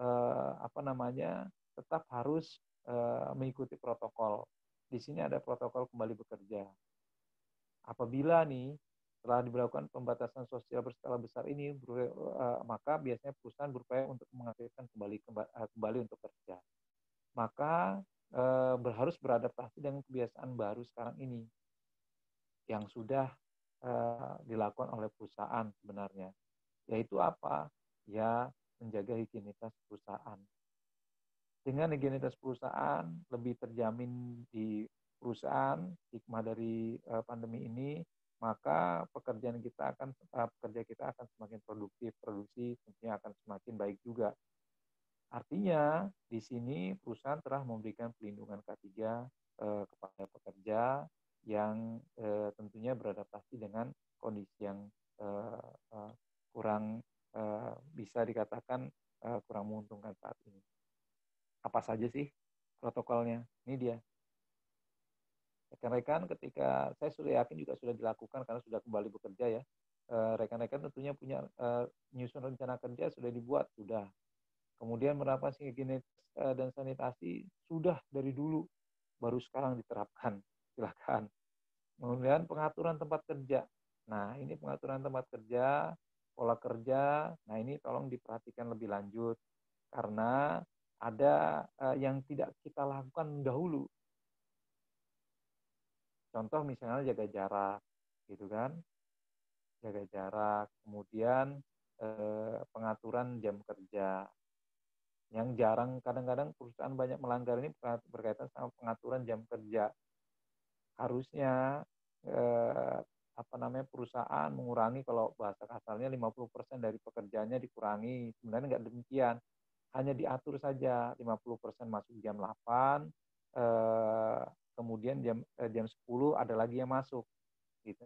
Speaker 1: tetap harus mengikuti protokol. Di sini ada protokol kembali bekerja. Apabila nih setelah diberlakukan pembatasan sosial berskala besar ini, maka biasanya perusahaan berupaya untuk mengaktifkan kembali untuk kerja. Maka harus beradaptasi dengan kebiasaan baru sekarang ini yang sudah dilakukan oleh perusahaan sebenarnya. Yaitu apa? Ya, menjaga higienitas perusahaan. Dengan higienitas perusahaan lebih terjamin di perusahaan, hikmah dari pandemi ini, maka pekerja kita akan semakin produktif, produksi tentunya akan semakin baik juga. Artinya di sini perusahaan telah memberikan pelindungan K3 kepada pekerja yang tentunya beradaptasi dengan kondisi yang kurang bisa dikatakan kurang menguntungkan saat ini. Apa saja sih protokolnya? Ini dia. Rekan-rekan ketika saya sudah yakin juga sudah dilakukan karena sudah kembali bekerja ya. Rekan-rekan tentunya punya nyusun rencana kerja sudah dibuat, sudah. Kemudian menerapkan higienis dan sanitasi sudah dari dulu, baru sekarang diterapkan. Silakan. Kemudian pengaturan tempat kerja. Nah, ini pengaturan tempat kerja, pola kerja. Nah, ini tolong diperhatikan lebih lanjut karena ada yang tidak kita lakukan dahulu. Contoh misalnya jaga jarak, gitu kan? Jaga jarak, kemudian pengaturan jam kerja. Yang jarang kadang-kadang perusahaan banyak melanggar ini berkaitan sama pengaturan jam kerja. Harusnya perusahaan mengurangi, kalau bahasa kasarnya 50% dari pekerjaannya dikurangi. Sebenarnya nggak demikian. Hanya diatur saja 50% masuk jam 8, kemudian jam 10 ada lagi yang masuk gitu.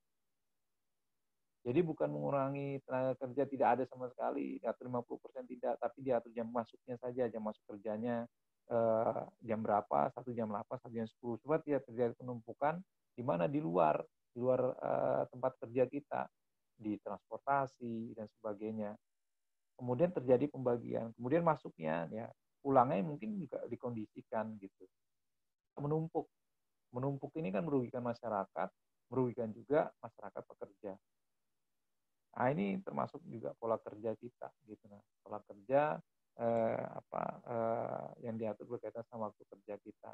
Speaker 1: Jadi bukan mengurangi tenaga kerja tidak ada sama sekali, diatur 50% tidak, tapi diatur jam masuknya saja, jam masuk kerjanya jam berapa, 1 jam 8, 1 jam 10, supaya tidak terjadi penumpukan di mana di luar tempat kerja kita, di transportasi dan sebagainya. Kemudian terjadi pembagian, kemudian masuknya ya pulangnya mungkin juga dikondisikan gitu. Menumpuk ini kan merugikan masyarakat, merugikan juga masyarakat pekerja. Nah, ini termasuk juga pola kerja kita gitu. Nah, pola kerja yang diatur berkaitan sama waktu kerja kita.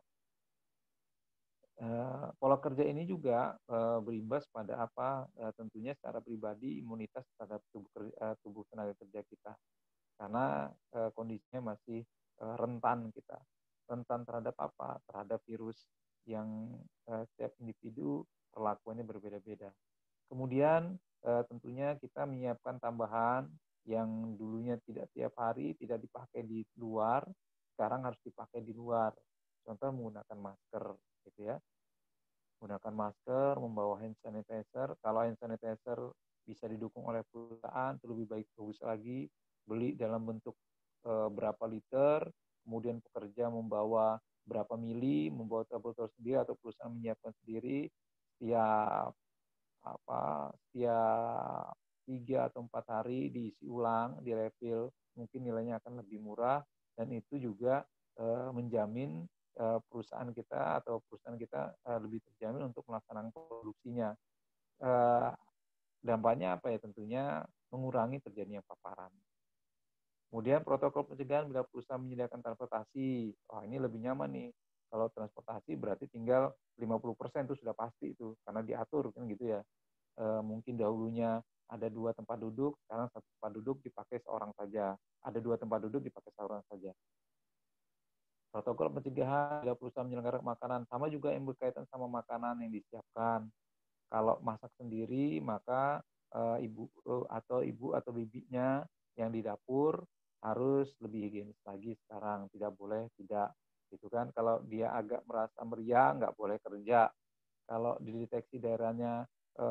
Speaker 1: Pola kerja ini juga berimbas pada tentunya secara pribadi imunitas terhadap tubuh tenaga kerja kita, karena kondisinya masih rentan kita, rentan terhadap terhadap virus yang setiap individu perlakuannya berbeda-beda. Kemudian tentunya kita menyiapkan tambahan yang dulunya tidak tiap hari, tidak dipakai di luar, sekarang harus dipakai di luar. Contoh menggunakan masker, gitu ya. Menggunakan masker, membawa hand sanitizer. Kalau hand sanitizer bisa didukung oleh perusahaan, itu lebih bagus lagi. Beli dalam bentuk berapa liter, kemudian pekerja membawa berapa mili, membawa botol sendiri atau perusahaan menyiapkan sendiri. Setiap setiap 3 atau 4 hari diisi ulang, direfill, mungkin nilainya akan lebih murah, dan itu juga menjamin perusahaan kita lebih terjamin untuk melaksanakan produksinya. Dampaknya apa ya? Tentunya mengurangi terjadinya paparan. Kemudian protokol pencegahan bila perusahaan menyediakan transportasi. Ini lebih nyaman nih. Kalau transportasi berarti tinggal 50% itu sudah pasti itu, karena diatur kan gitu ya. Mungkin dahulunya ada 2 tempat duduk, sekarang 1 tempat duduk dipakai seorang saja. Ada 2 tempat duduk dipakai seorang saja. Protokol pencegahan bila perusahaan menyelenggarakan makanan, sama juga yang berkaitan sama makanan yang disiapkan. Kalau masak sendiri, maka ibu atau bibinya yang di dapur harus lebih higienis lagi sekarang. Tidak boleh tidak, gitu kan. Kalau dia agak merasa meriang, nggak boleh kerja. Kalau dideteksi daerahnya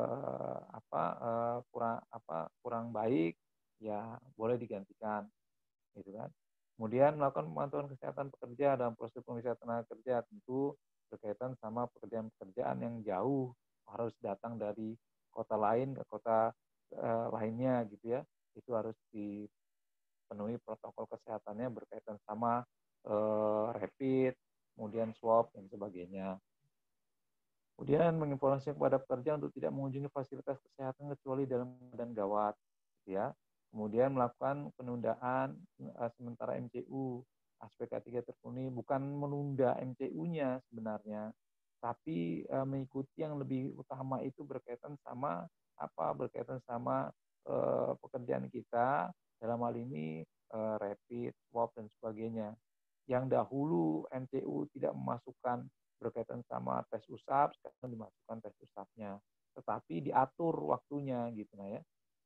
Speaker 1: kurang baik, ya boleh digantikan, gitu kan. Kemudian melakukan pemantauan kesehatan pekerja dalam proses pemeriksaan tenaga kerja, tentu berkaitan sama pekerjaan-pekerjaan yang jauh, harus datang dari kota lain ke kota lainnya gitu ya. Itu harus dipenuhi protokol kesehatannya berkaitan sama rapid, kemudian swab dan sebagainya. Kemudian menginformasikan kepada pekerja untuk tidak mengunjungi fasilitas kesehatan kecuali dalam keadaan gawat, gitu ya. Kemudian melakukan penundaan sementara MCU, aspek K3 terpenuhi, bukan menunda MCU-nya sebenarnya, tapi mengikuti yang lebih utama itu berkaitan sama pekerjaan kita, dalam hal ini rapid, swab dan sebagainya. Yang dahulu MCU tidak memasukkan berkaitan sama tes usap, sekarang dimasukkan tes usapnya, tetapi diatur waktunya gitu ya.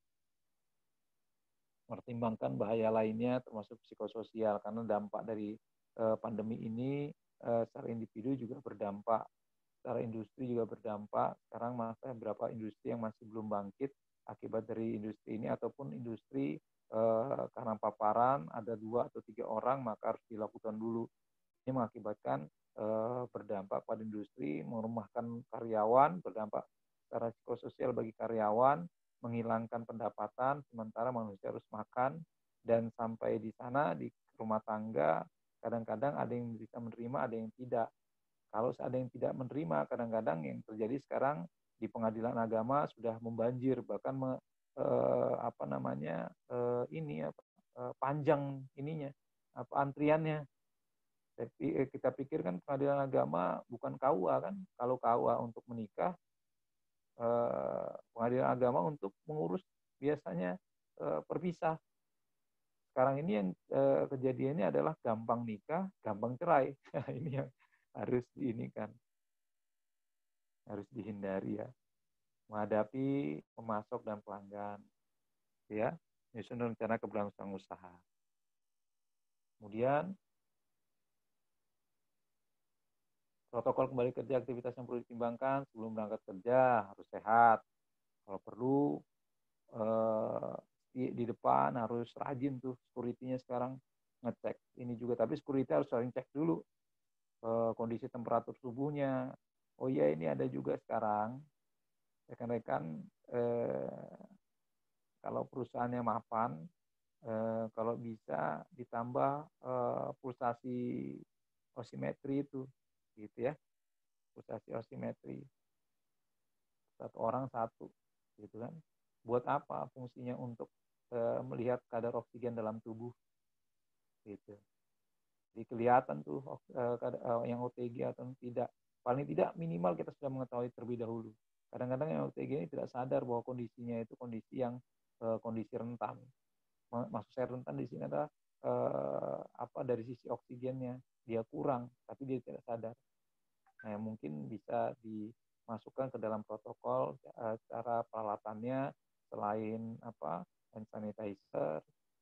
Speaker 1: Mempertimbangkan bahaya lainnya termasuk psikososial, karena dampak dari pandemi ini secara individu juga berdampak, secara industri juga berdampak. Sekarang masa beberapa industri yang masih belum bangkit akibat dari industri ini, ataupun industri karena paparan ada 2 atau 3 orang maka harus dilakukan dulu. Ini mengakibatkan berdampak pada industri, merumahkan karyawan, berdampak secara psikososial bagi karyawan, menghilangkan pendapatan, sementara manusia harus makan, dan sampai di sana, di rumah tangga, kadang-kadang ada yang bisa menerima, ada yang tidak. Kalau ada yang tidak menerima, kadang-kadang yang terjadi sekarang di pengadilan agama sudah membanjir, bahkan panjang ininya, antriannya. Kita pikir kan pengadilan agama bukan KUA kan. Kalau KUA untuk menikah, pengadilan agama untuk mengurus biasanya perpisah. Sekarang ini yang kejadiannya adalah gampang nikah, gampang cerai. Ini yang harus harus dihindari ya. Menghadapi pemasok dan pelanggan, ya. Menyusun rencana keberlangsungan usaha. Kemudian protokol kembali kerja, aktivitas yang perlu ditimbangkan sebelum berangkat kerja, harus sehat. Kalau perlu di depan harus rajin tuh security-nya sekarang ngecek ini juga, tapi security harus sering cek dulu kondisi temperatur tubuhnya. Oh iya, ini ada juga sekarang rekan-rekan kalau perusahaannya mapan, kalau bisa ditambah pulsasi osimetri itu, gitu ya, pulsasi osimetri, 1 orang 1, gitu kan. Buat apa fungsinya? Untuk melihat kadar oksigen dalam tubuh, gitu. Jadi kelihatan tuh yang OTG atau tidak. Paling tidak minimal kita sudah mengetahui terlebih dahulu. Kadang-kadang yang OTG ini tidak sadar bahwa kondisinya itu kondisi yang kondisi rentan. Maksud saya rentan di sini adalah dari sisi oksigennya dia kurang, tapi dia tidak sadar. Nah, mungkin bisa dimasukkan ke dalam protokol cara peralatannya, selain hand sanitizer,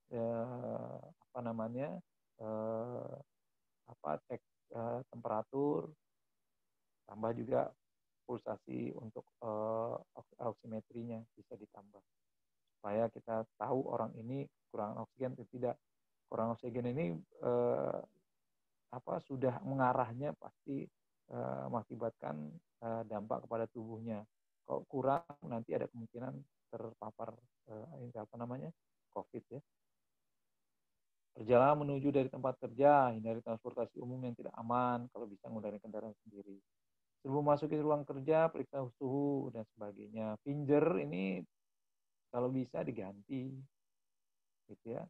Speaker 1: cek temperatur, tambah juga pulsasi untuk oksimetrinya bisa ditambah, supaya kita tahu orang ini kekurangan oksigen atau tidak. Kurang oksigen ini sudah mengarahnya pasti mengakibatkan dampak kepada tubuhnya. Kalau kurang nanti ada kemungkinan terpapar COVID ya. Perjalanan menuju dari tempat kerja, hindari transportasi umum yang tidak aman, kalau bisa menggunakan kendaraan sendiri. Sebelum masukin ruang kerja, periksa suhu dan sebagainya. Pinjer ini kalau bisa diganti, gitu ya.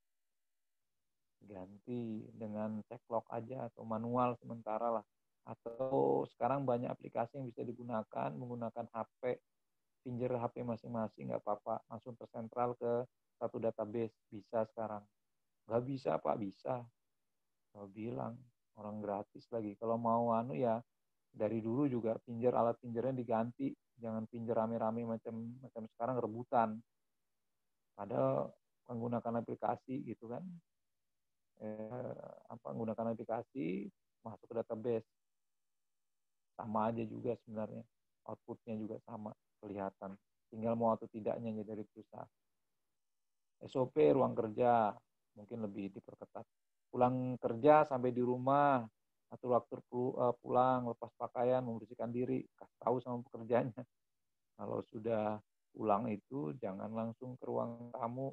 Speaker 1: Ganti dengan check lock aja atau manual sementara lah. Atau sekarang banyak aplikasi yang bisa digunakan menggunakan HP, pinjer HP masing-masing nggak apa-apa, langsung tersentral ke satu database, bisa sekarang. Nggak bisa Pak, bisa. Kalau bilang orang gratis lagi. Kalau mau ya dari dulu juga alat pinjernya diganti, jangan pinjer rame-rame macam sekarang rebutan. Padahal menggunakan aplikasi gitu kan. Menggunakan aplikasi masuk ke database. Sama aja juga sebenarnya. Outputnya juga sama, kelihatan. Tinggal mau atau tidaknya dari perusahaan. SOP ruang kerja mungkin lebih diperketat. Pulang kerja sampai di rumah atau waktu pulang lepas pakaian membersihkan diri, kasih tahu sama pekerjanya. Kalau sudah pulang itu jangan langsung ke ruang tamu,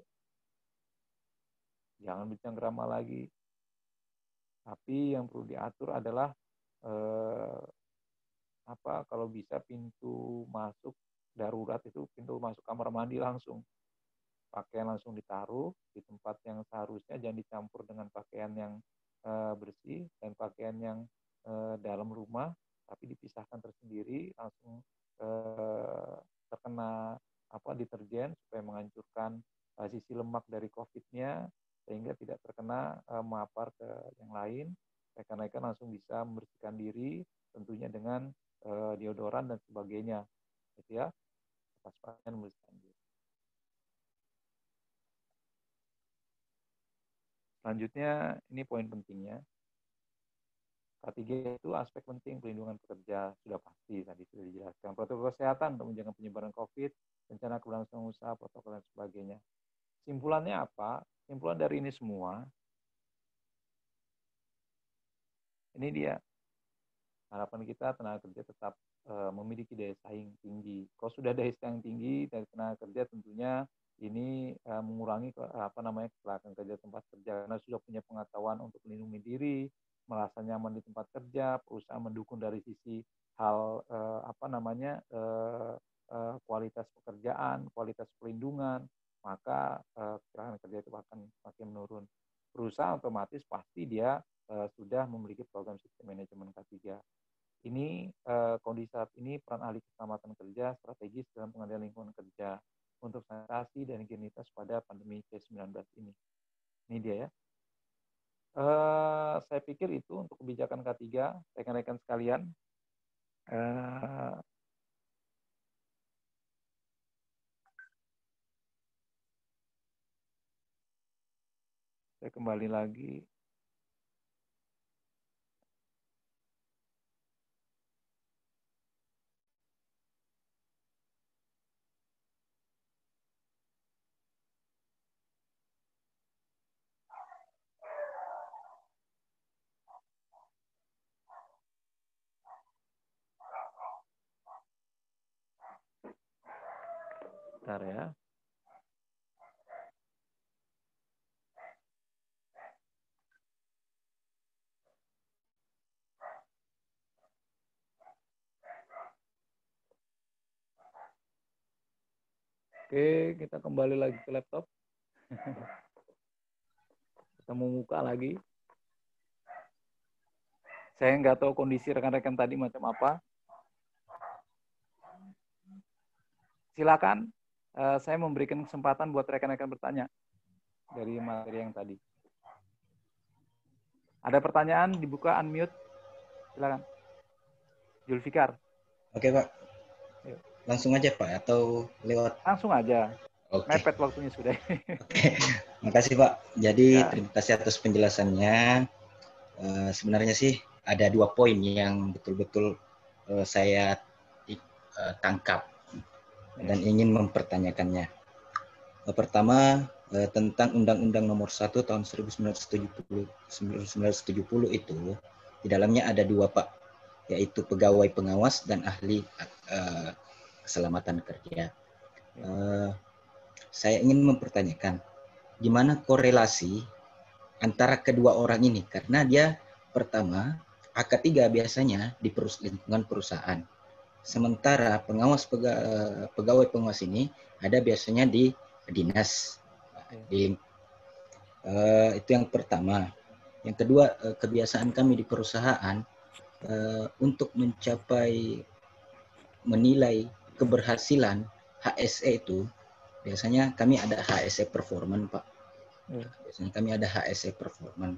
Speaker 1: jangan bercengkrama lagi. Tapi yang perlu diatur adalah kalau bisa pintu masuk darurat itu pintu masuk kamar mandi langsung. Pakaian langsung ditaruh di tempat yang seharusnya, jangan dicampur dengan pakaian yang bersih dan pakaian yang dalam rumah, tapi dipisahkan tersendiri, langsung terkena deterjen supaya menghancurkan sisi lemak dari COVID-nya sehingga tidak terkena memapar ke yang lain. Rekan-rekan langsung bisa membersihkan diri, tentunya dengan deodoran dan sebagainya, gitu ya. Pas pakaian membersihkan diri. Selanjutnya, ini poin pentingnya. K3 itu aspek penting pelindungan pekerja, sudah pasti tadi sudah dijelaskan. Protokol kesehatan untuk menjaga penyebaran COVID, rencana keberlangsungan usaha, protokol dan sebagainya. Simpulannya apa? Simpulan dari ini semua, ini dia. Harapan kita tenaga kerja tetap memiliki daya saing tinggi. Kalau sudah daya saing tinggi dari tenaga kerja, tentunya ini mengurangi kecelakaan kerja tempat kerja karena sudah punya pengetahuan untuk melindungi diri, merasa nyaman di tempat kerja, perusahaan mendukung dari sisi hal kualitas pekerjaan, kualitas pelindungan, maka kecelakaan kerja itu akan makin menurun. Perusahaan otomatis pasti dia sudah memiliki program sistem manajemen K3. Ini kondisi saat ini peran ahli keselamatan kerja strategis dalam pengendalian lingkungan kerja untuk sanitasi dan higienitas pada pandemi COVID-19 ini. Ini dia ya. Saya pikir itu untuk kebijakan K3, rekan-rekan sekalian. Saya kembali lagi. Bentar ya. Oke, kita kembali lagi ke laptop. Kita mau buka lagi. Saya nggak tahu kondisi rekan-rekan tadi macam apa. Silakan, saya memberikan kesempatan buat rekan-rekan bertanya dari materi yang tadi. Ada pertanyaan, dibuka, unmute. Silakan. Julfikar.
Speaker 3: Oke, Pak. Yuk. Langsung aja, Pak, atau lewat?
Speaker 1: Langsung aja.
Speaker 3: Oke.
Speaker 1: Mepet waktunya sudah.
Speaker 3: Oke. Makasih, Pak. Jadi, terima kasih atas penjelasannya. Sebenarnya sih ada 2 poin yang betul-betul saya tangkap dan ingin mempertanyakannya. Pertama, tentang Undang-Undang Nomor 1 tahun 1970 itu, di dalamnya ada 2, Pak, yaitu pegawai pengawas dan ahli keselamatan kerja. Saya ingin mempertanyakan, gimana korelasi antara kedua orang ini? Karena dia pertama, AK3 biasanya di lingkungan perusahaan. Sementara pegawai pengawas ini ada biasanya di dinas. Itu yang pertama. Yang kedua, kebiasaan kami di perusahaan untuk menilai keberhasilan HSE itu, biasanya kami ada HSE performance, Pak. Biasanya kami ada HSE performance.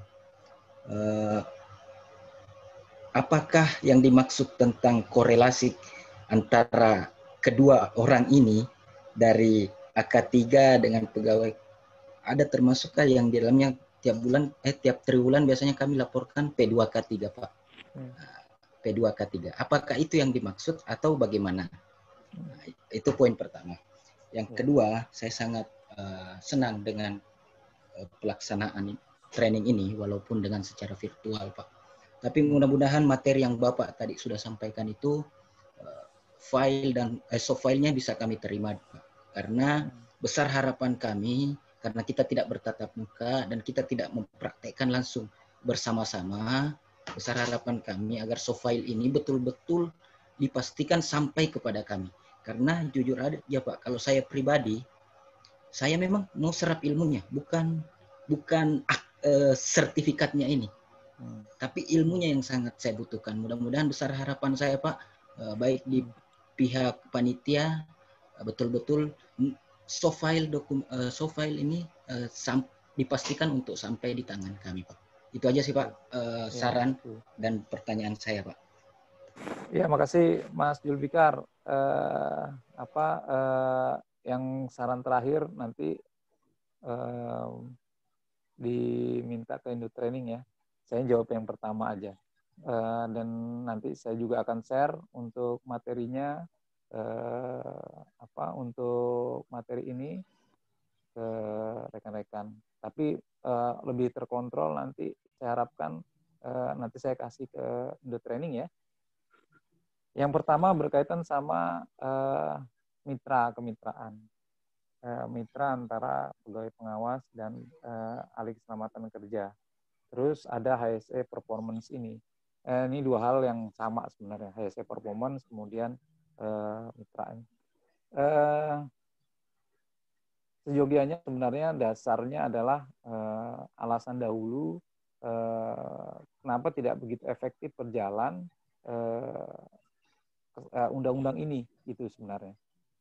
Speaker 3: Apakah yang dimaksud tentang korelasi antara kedua orang ini dari AK3 dengan pegawai, ada termasukkah yang di dalamnya tiap triwulan biasanya kami laporkan P2K3, Pak. P2K3. Apakah itu yang dimaksud atau bagaimana? Nah, itu poin pertama. Yang kedua, saya sangat senang dengan pelaksanaan training ini walaupun dengan secara virtual, Pak. Tapi mudah-mudahan materi yang Bapak tadi sudah sampaikan itu file dan soft filenya bisa kami terima, Pak. Karena besar harapan kami, karena kita tidak bertatap muka dan kita tidak mempraktekkan langsung bersama-sama, besar harapan kami agar soft file ini betul-betul dipastikan sampai kepada kami. Karena jujur aja Pak, kalau saya pribadi, saya memang mau serap ilmunya, bukan sertifikatnya ini. Tapi ilmunya yang sangat saya butuhkan. Mudah-mudahan besar harapan saya Pak, baik di pihak panitia, betul-betul soft file ini dipastikan untuk sampai di tangan kami Pak. Itu aja sih Pak, saran dan pertanyaan saya Pak.
Speaker 1: Ya, makasih Mas Julfikar. Yang saran terakhir nanti diminta ke Indo Training ya. Saya jawab yang pertama aja. Dan nanti saya juga akan share untuk materinya, untuk materi ini ke rekan-rekan. Tapi lebih terkontrol nanti saya harapkan nanti saya kasih ke Indo Training ya. Yang pertama berkaitan sama kemitraan. Mitra antara pegawai pengawas dan ahli keselamatan kerja. Terus ada HSE performance ini. Ini dua hal yang sama sebenarnya. HSE performance kemudian mitraan. Seyogianya sebenarnya dasarnya adalah alasan dahulu kenapa tidak begitu efektif berjalan undang-undang ini itu sebenarnya.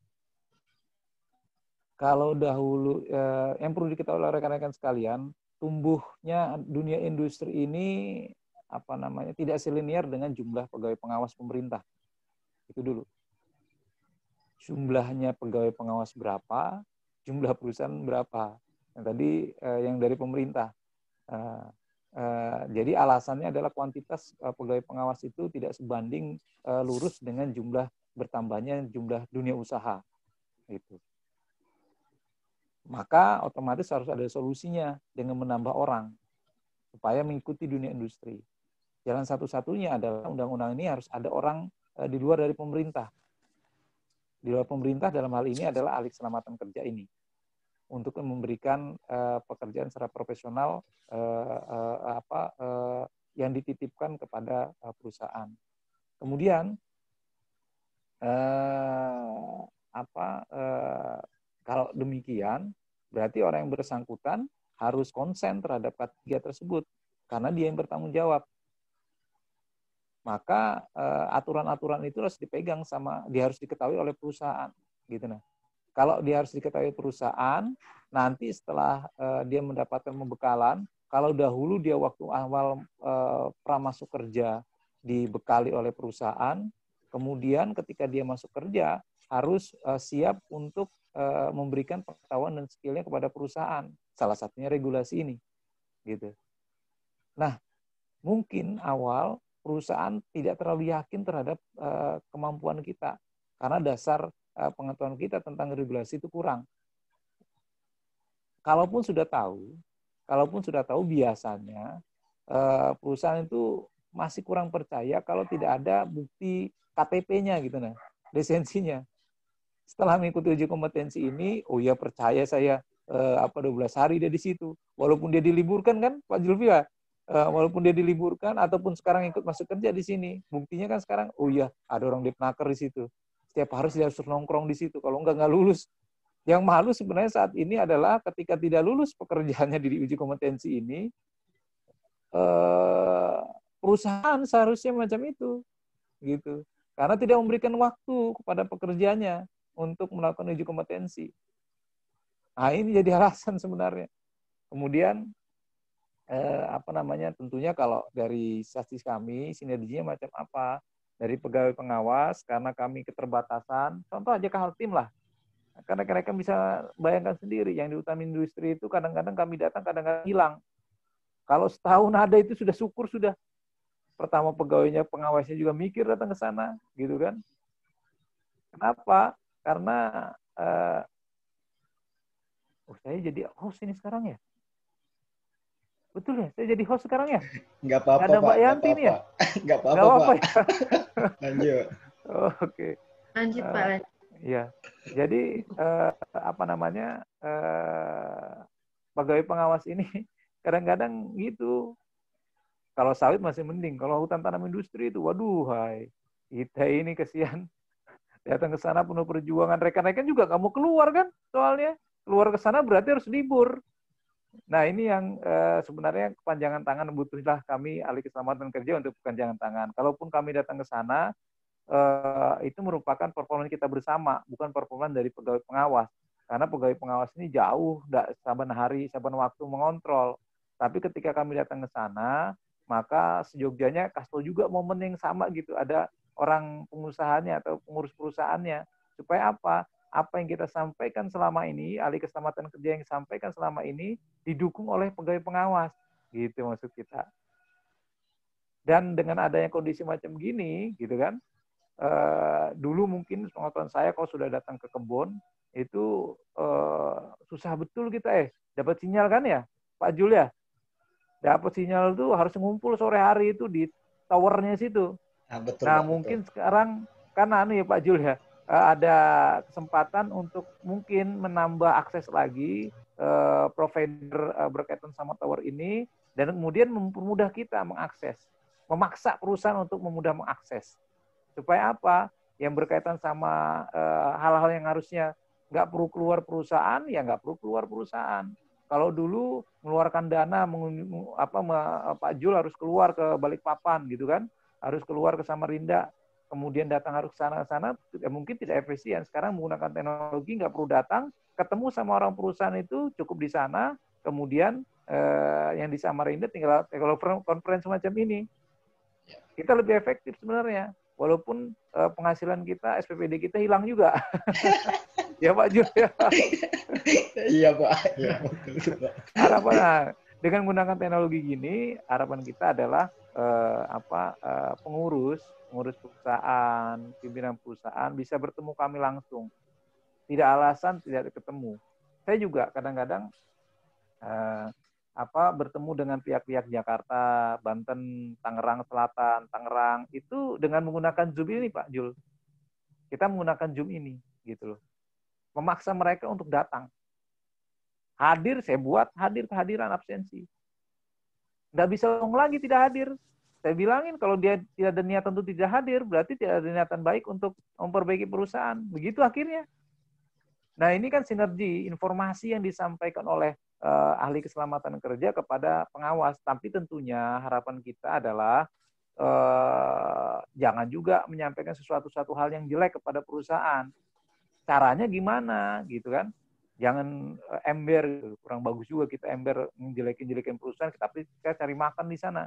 Speaker 1: Kalau dahulu yang perlu diketahui oleh rekan-rekan sekalian, tumbuhnya dunia industri ini tidak selinier dengan jumlah pegawai pengawas pemerintah. Itu dulu. Jumlahnya pegawai pengawas berapa, jumlah perusahaan berapa. Yang tadi yang dari pemerintah. Jadi alasannya adalah kuantitas pegawai pengawas itu tidak sebanding lurus dengan jumlah bertambahnya jumlah dunia usaha. Gitu. Maka otomatis harus ada solusinya dengan menambah orang supaya mengikuti dunia industri. Jalan satu-satunya adalah undang-undang ini harus ada orang di luar dari pemerintah. Di luar pemerintah dalam hal ini adalah ahli keselamatan kerja ini untuk memberikan pekerjaan secara profesional yang dititipkan kepada perusahaan. Kemudian kalau demikian, berarti orang yang bersangkutan harus konsen terhadap K3 tersebut, karena dia yang bertanggung jawab. Maka aturan-aturan itu harus dipegang dia harus diketahui oleh perusahaan. Gitu nah. Kalau dia harus diketahui perusahaan, nanti setelah dia mendapatkan pembekalan, kalau dahulu dia waktu awal pramasuk kerja dibekali oleh perusahaan, kemudian ketika dia masuk kerja, harus siap untuk memberikan pengetahuan dan skillnya kepada perusahaan. Salah satunya regulasi ini. Gitu. Nah, mungkin awal perusahaan tidak terlalu yakin terhadap kemampuan kita. Karena dasar pengetahuan kita tentang regulasi itu kurang. Kalaupun sudah tahu biasanya perusahaan itu masih kurang percaya kalau tidak ada bukti KTP-nya gitu nah, lisensinya. Setelah mengikuti uji kompetensi ini, oh ya percaya saya 12 hari dia di situ. Walaupun dia diliburkan kan Pak Julfi ya, walaupun dia diliburkan ataupun sekarang ikut masuk kerja di sini, buktinya kan sekarang oh ya ada orang Depnaker di situ. Setiap hari dia harus nongkrong di situ. Kalau nggak lulus. Yang malu sebenarnya saat ini adalah ketika tidak lulus pekerjaannya di uji kompetensi ini, perusahaan seharusnya macam itu, gitu. Karena tidak memberikan waktu kepada pekerjanya untuk melakukan uji kompetensi. Nah, ini jadi alasan sebenarnya. Kemudian tentunya kalau dari sasis kami sinerginya macam apa? Dari pegawai pengawas karena kami keterbatasan. Contoh aja Kaltim lah. Karena mereka bisa bayangkan sendiri yang di utama industri itu kadang-kadang kami datang kadang-kadang hilang. Kalau setahun ada itu sudah syukur sudah. Pertama pegawainya pengawasnya juga mikir datang ke sana, gitu kan? Kenapa? Karena saya jadi host ini sekarang ya? Betul ya? Saya jadi host sekarang ya?
Speaker 3: Nggak apa-apa,
Speaker 1: Nggak ada Mbak
Speaker 3: Pak.
Speaker 1: Yanti nih ya?
Speaker 3: Nggak apa-apa, Pak.
Speaker 1: Ya?
Speaker 3: Lanjut.
Speaker 1: Oke.
Speaker 2: Lanjut, Pak.
Speaker 1: Iya. Jadi, pegawai pengawas ini kadang-kadang gitu. Kalau sawit masih mending. Kalau hutan tanam industri itu, waduh, kita ini kesian. Datang ke sana penuh perjuangan. Rekan-rekan juga nggak mau keluar kan soalnya. Keluar ke sana berarti harus libur. Nah, ini yang sebenarnya kepanjangan tangan butuhlah kami ahli keselamatan kerja untuk kepanjangan tangan. Kalaupun kami datang ke sana, itu merupakan performa kita bersama, bukan performa dari pegawai pengawas. Karena pegawai pengawas ini jauh, saban hari, saban waktu mengontrol. Tapi ketika kami datang ke sana, maka sejogjanya kasih juga momen yang sama gitu. Ada orang pengusahanya atau pengurus perusahaannya. Supaya apa? Apa yang kita sampaikan selama ini, ahli keselamatan kerja yang sampaikan selama ini, didukung oleh pegawai pengawas. Gitu maksud kita. Dan dengan adanya kondisi macam gini, gitu kan, dulu mungkin pengetahuan saya kalau sudah datang ke kebun, itu susah betul kita dapat sinyal kan ya, Pak Jul ya? Dapat sinyal itu harus ngumpul sore hari itu di towernya situ.
Speaker 3: Betul,
Speaker 1: nah,
Speaker 3: Pak,
Speaker 1: mungkin
Speaker 3: betul.
Speaker 1: Sekarang kan ya Pak Jul ya, ada kesempatan untuk mungkin menambah akses lagi provider berkaitan sama tower ini, dan kemudian mempermudah kita mengakses, memaksa perusahaan untuk memudah mengakses. Supaya apa? Yang berkaitan sama hal-hal yang harusnya nggak perlu keluar perusahaan, ya nggak perlu keluar perusahaan. Kalau dulu mengeluarkan dana, Pak Jul harus keluar ke Balikpapan gitu kan, harus keluar ke Samarinda, kemudian datang harus ke sana, ya mungkin tidak efisien. Sekarang menggunakan teknologi, nggak perlu datang, ketemu sama orang perusahaan itu cukup di sana, kemudian yang di Samarinda tinggal konferensi semacam ini. Kita lebih efektif sebenarnya, walaupun penghasilan kita, SPPD kita hilang juga. Ya Pak Jul ya.
Speaker 3: Iya Pak. Ya, betul, Pak.
Speaker 1: Harapan dengan menggunakan teknologi gini, harapan kita adalah pengurus perusahaan, pimpinan perusahaan bisa bertemu kami langsung. Tidak alasan tidak ketemu. Saya juga kadang-kadang bertemu dengan pihak-pihak Jakarta, Banten, Tangerang Selatan, Tangerang itu dengan menggunakan Zoom ini Pak Jul. Kita menggunakan Zoom ini gitu loh. Memaksa mereka untuk datang. Hadir, saya buat hadir kehadiran absensi. Nggak bisa ngomong lagi tidak hadir. Saya bilangin kalau dia tidak ada niatan untuk tidak hadir, berarti tidak ada niatan baik untuk memperbaiki perusahaan. Begitu akhirnya. Nah ini kan sinergi informasi yang disampaikan oleh ahli keselamatan kerja kepada pengawas. Tapi tentunya harapan kita adalah jangan juga menyampaikan sesuatu hal yang jelek kepada perusahaan. Caranya gimana gitu kan? Jangan ember, gitu. Kurang bagus juga kita ember menjelekin perusahaan, tapi kita cari makan di sana.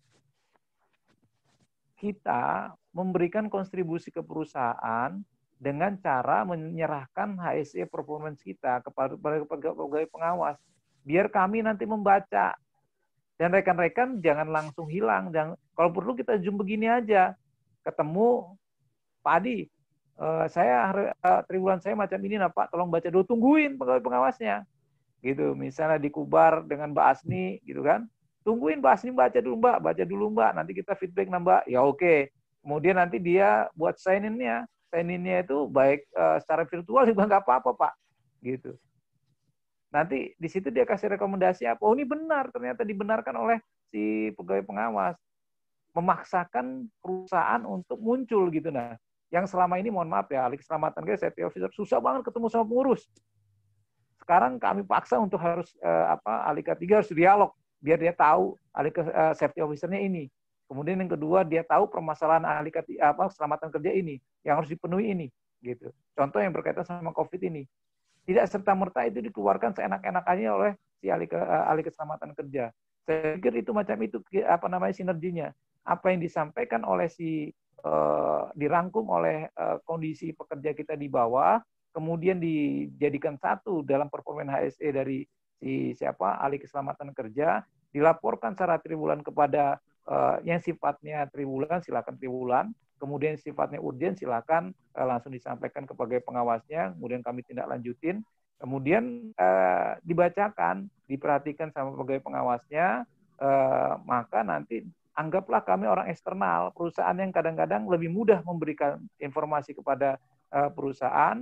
Speaker 1: Kita memberikan kontribusi ke perusahaan dengan cara menyerahkan HSE performance kita kepada pegawai pengawas. Biar kami nanti membaca. Dan rekan-rekan jangan langsung hilang. Kalau perlu kita Zoom begini aja. Ketemu, Pak Adi, triwulan saya macam ini nah Pak, tolong baca dulu, tungguin pegawai pengawasnya. Gitu, misalnya di Kubar dengan Mbak Asni gitu kan. Tungguin Mbak Asni baca dulu Mbak, nanti kita feedback Mbak. Ya oke. Kemudian nanti dia buat sign in-nya. sign-in-nya itu baik secara virtual juga nggak apa-apa, Pak. Gitu. Nanti di situ dia kasih rekomendasi apa? Oh, ini benar, ternyata dibenarkan oleh si pegawai pengawas. Memaksakan perusahaan untuk muncul gitu. Nah, yang selama ini mohon maaf ya, ahli keselamatan kerja, safety officer susah banget ketemu sama pengurus. Sekarang kami paksa untuk harus ahli K3 harus dialog biar dia tahu ahli safety officer-nya ini. Kemudian yang kedua dia tahu permasalahan ahli keselamatan kerja ini yang harus dipenuhi ini gitu. Contoh yang berkaitan sama Covid ini. Tidak serta-merta itu dikeluarkan seenak-enakannya oleh si ahli keselamatan kerja. Saya pikir itu macam itu sinerginya. Apa yang disampaikan oleh dirangkum oleh kondisi pekerja kita di bawah, kemudian dijadikan satu dalam performa HSE dari ahli keselamatan kerja, dilaporkan secara triwulan kepada yang sifatnya triwulan, silakan triwulan, kemudian sifatnya urgent, silakan langsung disampaikan ke pegawai pengawasnya, kemudian kami tindak lanjutin, kemudian dibacakan, diperhatikan sama pegawai pengawasnya, maka nanti anggaplah kami orang eksternal, perusahaan yang kadang-kadang lebih mudah memberikan informasi kepada perusahaan,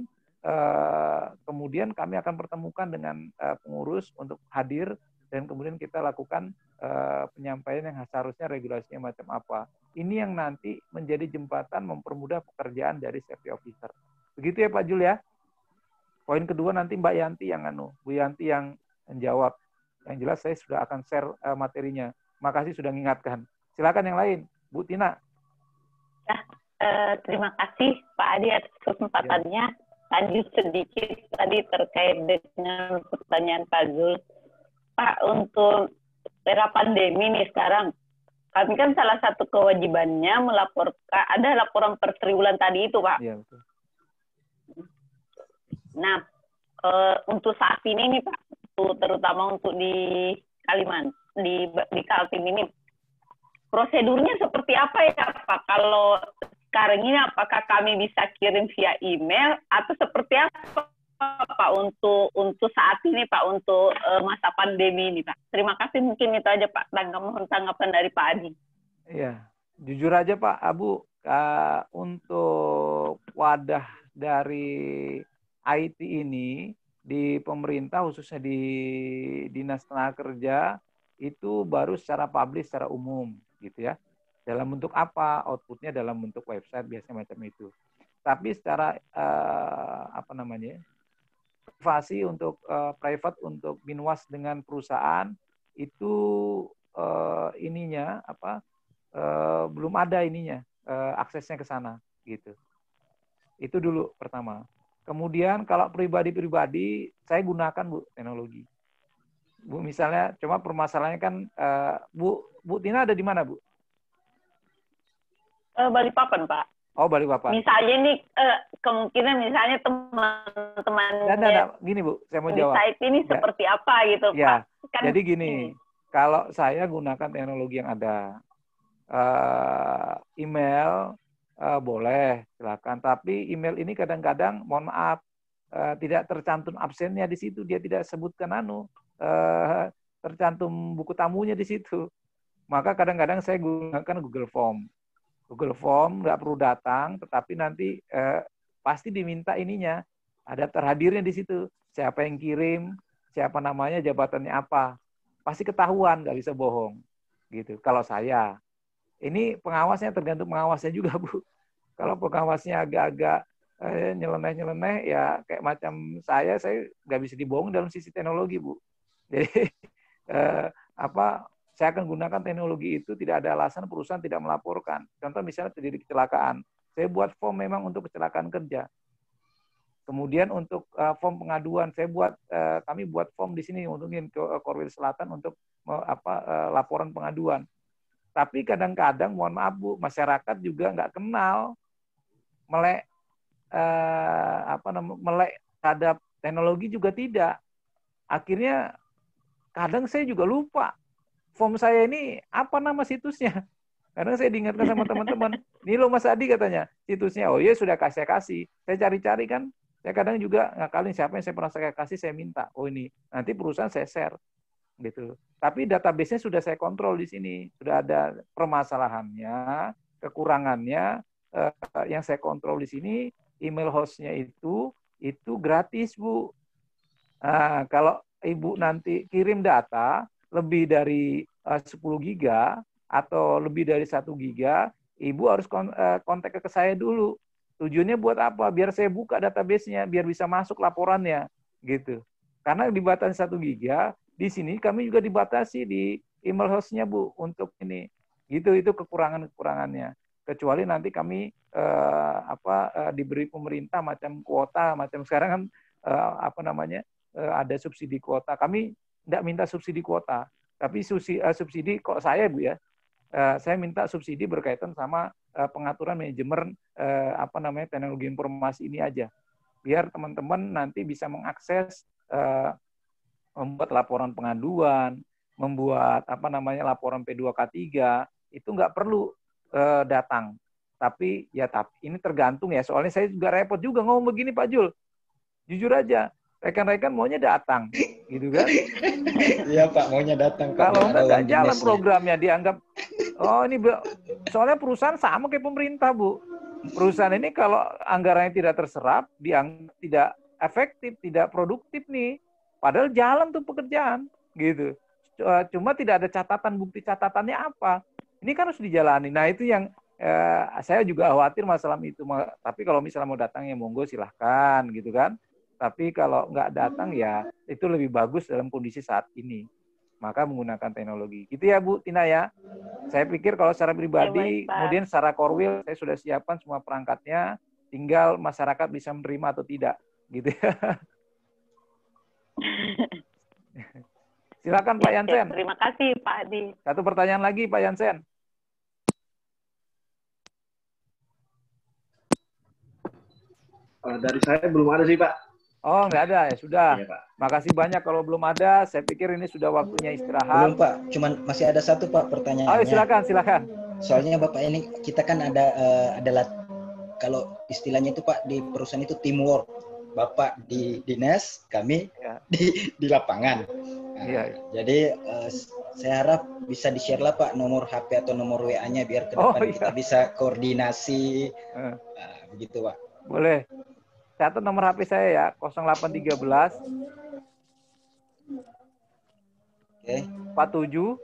Speaker 1: kemudian kami akan pertemukan dengan pengurus untuk hadir, dan kemudian kita lakukan penyampaian yang seharusnya regulasinya macam apa. Ini yang nanti menjadi jembatan mempermudah pekerjaan dari safety officer. Begitu ya Pak Jul ya. Poin kedua nanti Mbak Yanti yang Bu Yanti yang menjawab. Yang jelas saya sudah akan share materinya. Makasih sudah mengingatkan. Silakan yang lain, Bu Tina.
Speaker 4: Ya, terima kasih Pak Adi atas kesempatannya. Lanjut sedikit tadi terkait dengan pertanyaan Pak Zul. Pak, untuk era pandemi nih sekarang, kami kan salah satu kewajibannya melaporkan, ada laporan per triwulan tadi itu, Pak.
Speaker 1: Iya, betul.
Speaker 4: Nah, untuk saat ini nih, Pak, terutama untuk di Kalimantan, di Kaltim ini, prosedurnya seperti apa ya, Pak? Kalau sekarang ini apakah kami bisa kirim via email atau seperti apa, Pak, untuk saat ini, Pak, untuk masa pandemi ini, Pak? Terima kasih, mungkin itu aja, Pak. Mohon tanggapan dari Pak Adi.
Speaker 1: Iya, jujur aja Pak Abu, untuk wadah dari IT ini di pemerintah, khususnya di Dinas Tenaga Kerja, itu baru secara publish, secara umum, gitu ya. Dalam bentuk apa? Outputnya dalam bentuk website, biasanya macam itu. Tapi secara privasi untuk private untuk binwas dengan perusahaan itu belum ada aksesnya ke sana gitu. Itu dulu pertama. Kemudian kalau pribadi-pribadi saya gunakan Bu teknologi. Bu misalnya cuma permasalahannya kan Bu Tina ada di mana Bu?
Speaker 4: Balikpapan, Pak.
Speaker 1: Oh, Balikpapan.
Speaker 4: Misalnya nih, kemungkinan misalnya teman-teman
Speaker 1: gini Bu, saya mau
Speaker 4: di
Speaker 1: jawab.
Speaker 4: site ini seperti apa gitu,
Speaker 1: ya.
Speaker 4: Pak? Kan
Speaker 1: jadi gini, kalau saya gunakan teknologi yang ada, email boleh, silakan. Tapi email ini kadang-kadang, mohon maaf, tidak tercantum absennya di situ, dia tidak sebutkan tercantum buku tamunya di situ. Maka kadang-kadang saya gunakan Google Form. Google Form nggak perlu datang, tetapi nanti pasti diminta ininya, ada terhadirnya di situ. Siapa yang kirim, siapa namanya, jabatannya apa, pasti ketahuan, nggak bisa bohong. Gitu. Kalau saya, ini pengawasnya tergantung pengawasnya juga Bu. Kalau pengawasnya agak-agak nyeleneh-nyeleneh, ya kayak macam saya nggak bisa dibohong dalam sisi teknologi Bu. Jadi saya akan gunakan teknologi itu, tidak ada alasan perusahaan tidak melaporkan. Contoh misalnya terjadi kecelakaan. Saya buat form memang untuk kecelakaan kerja. Kemudian untuk form pengaduan, kami buat form di sini untuk Korwil Selatan untuk laporan pengaduan. Tapi kadang-kadang, mohon maaf Bu, masyarakat juga nggak kenal melek terhadap teknologi juga tidak. Akhirnya kadang saya juga lupa. Form saya ini apa nama situsnya? Karena saya diingatkan sama teman-teman, ini loh Mas Adi katanya, situsnya. Oh iya sudah saya kasih. Saya cari-cari kan, saya kadang juga ngakalin siapa yang saya pernah saya kasih, saya minta. Oh ini, nanti perusahaan saya share. Gitu. Tapi database-nya sudah saya kontrol di sini. Sudah ada permasalahannya, kekurangannya, yang saya kontrol di sini, email hostnya itu gratis, Bu. Nah, kalau Ibu nanti kirim data lebih dari 10 giga atau lebih dari 1 giga, Ibu harus kontak ke saya dulu. Tujuannya buat apa? Biar saya buka database-nya, biar bisa masuk laporannya, gitu. Karena dibatasi 1 giga, di sini kami juga dibatasi di email host-nya, Bu, untuk ini. Gitu, itu kekurangannya. Kecuali nanti kami diberi pemerintah macam kuota, macam sekarang kan ada subsidi kuota. Kami tidak minta subsidi kuota, tapi subsidi kok saya, Bu, ya. Saya minta subsidi berkaitan sama pengaturan manajemen teknologi informasi ini aja. Biar teman-teman nanti bisa mengakses membuat laporan pengaduan, membuat laporan P2K3, itu nggak perlu datang. Tapi ini tergantung ya, soalnya saya juga repot juga ngomong begini, Pak Jul. Jujur aja, rekan-rekan maunya datang, gitu kan?
Speaker 3: Iya Pak, maunya datang.
Speaker 1: Kalau nggak jalan programnya, dianggap, soalnya perusahaan sama kayak pemerintah, Bu. Perusahaan ini kalau anggarannya tidak terserap, dianggap tidak efektif, tidak produktif nih. Padahal jalan tuh pekerjaan, gitu. Cuma tidak ada catatan, bukti catatannya apa. Ini kan harus dijalani. Nah, itu yang saya juga khawatir masalah itu. Tapi kalau misalnya mau datang ya monggo silahkan, gitu kan. Tapi kalau nggak datang ya itu lebih bagus dalam kondisi saat ini. Maka menggunakan teknologi. Gitu ya Bu Tina ya. Saya pikir kalau secara pribadi, kemudian secara korwil saya sudah siapkan semua perangkatnya, tinggal masyarakat bisa menerima atau tidak. Gitu ya. Silakan Pak Yansen.
Speaker 4: Terima kasih Pak Adi.
Speaker 1: Satu pertanyaan lagi Pak Yansen.
Speaker 5: Dari saya belum ada sih Pak.
Speaker 1: Oh, nggak ada ya, sudah. Iya, Pak. Makasih banyak kalau belum ada. Saya pikir ini sudah waktunya istirahat.
Speaker 3: Belum Pak, cuman masih ada satu Pak pertanyaannya.
Speaker 1: Oh, silakan.
Speaker 3: Soalnya Bapak ini kita kan adalah kalau istilahnya itu Pak di perusahaan itu teamwork. Bapak di dinas, kami ya. di lapangan. Nah, ya. Jadi saya harap bisa di-share lah Pak nomor HP atau nomor WA-nya biar ke depan kita bisa koordinasi. Begitu Pak.
Speaker 1: Boleh. Catat nomor HP saya ya, 0813
Speaker 3: okay.
Speaker 1: 47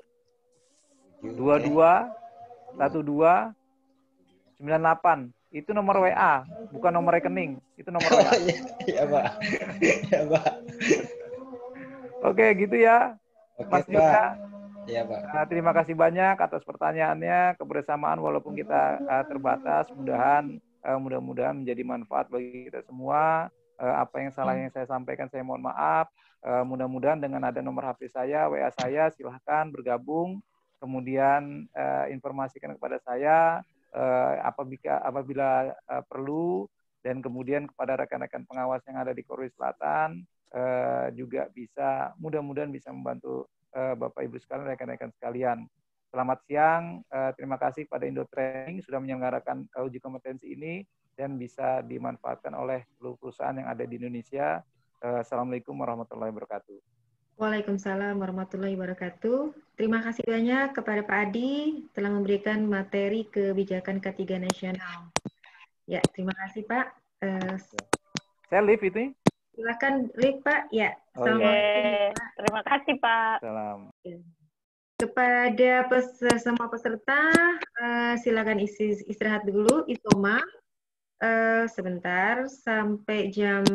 Speaker 1: 22 12 98. Itu nomor WA, bukan nomor rekening. Itu nomor WA.
Speaker 3: Iya, Pak. Iya, Pak.
Speaker 1: Oke, gitu ya.
Speaker 3: Oke,
Speaker 1: Mas Yuda.
Speaker 3: Iya, Pak.
Speaker 1: Nah, terima kasih banyak atas pertanyaannya, kebersamaan walaupun kita terbatas, mudah-mudahan menjadi manfaat bagi kita semua. Apa yang salah yang saya sampaikan saya mohon maaf. Mudah-mudahan dengan ada nomor HP saya, WA saya, silahkan bergabung. Kemudian informasikan kepada saya apabila perlu, dan kemudian kepada rekan-rekan pengawas yang ada di Korwil Selatan juga bisa, mudah-mudahan bisa membantu Bapak Ibu sekalian, rekan-rekan sekalian. Selamat siang, terima kasih pada Indo Training sudah menyelenggarakan uji kompetensi ini dan bisa dimanfaatkan oleh seluruh perusahaan yang ada di Indonesia. Assalamualaikum warahmatullahi wabarakatuh.
Speaker 2: Waalaikumsalam warahmatullahi wabarakatuh. Terima kasih banyak kepada Pak Adi telah memberikan materi kebijakan K3 nasional. Ya, terima kasih Pak.
Speaker 1: Saya live itu.
Speaker 2: Silakan live Pak. Ya.
Speaker 4: Oke. Terima kasih Pak.
Speaker 1: Salam.
Speaker 2: Kepada semua peserta, silakan istirahat dulu, isoma sebentar sampai jam.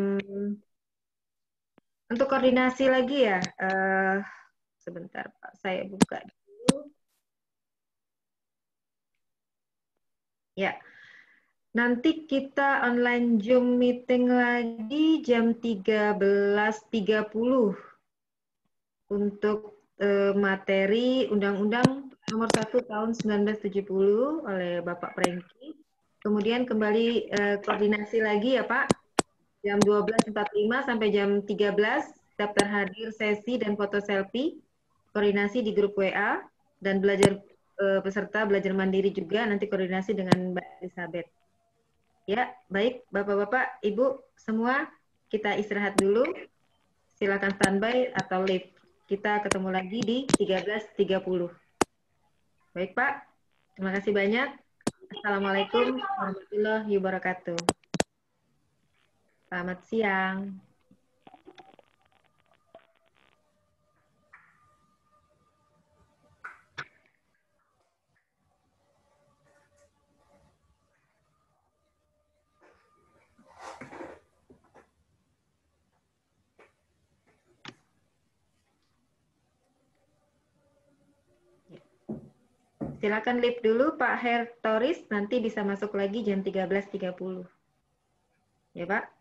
Speaker 2: Untuk koordinasi lagi ya, sebentar Pak, saya buka dulu. Ya, nanti kita online Zoom meeting lagi jam 13.30 untuk materi Undang-Undang Nomor 1 Tahun 1970 oleh Bapak Prengki. Kemudian kembali koordinasi lagi ya Pak. Jam 12.45 sampai jam 13, daftar hadir sesi dan foto selfie, koordinasi di grup WA, dan belajar peserta belajar mandiri juga, nanti koordinasi dengan Mbak Elizabeth. Ya, baik Bapak-Bapak, Ibu, semua kita istirahat dulu. Silakan standby atau live. Kita ketemu lagi di 13.30. Baik Pak, terima kasih banyak. Assalamualaikum warahmatullahi wabarakatuh. Selamat siang. Silakan live dulu Pak Hertoris, nanti bisa masuk lagi jam 13.30. Ya Pak.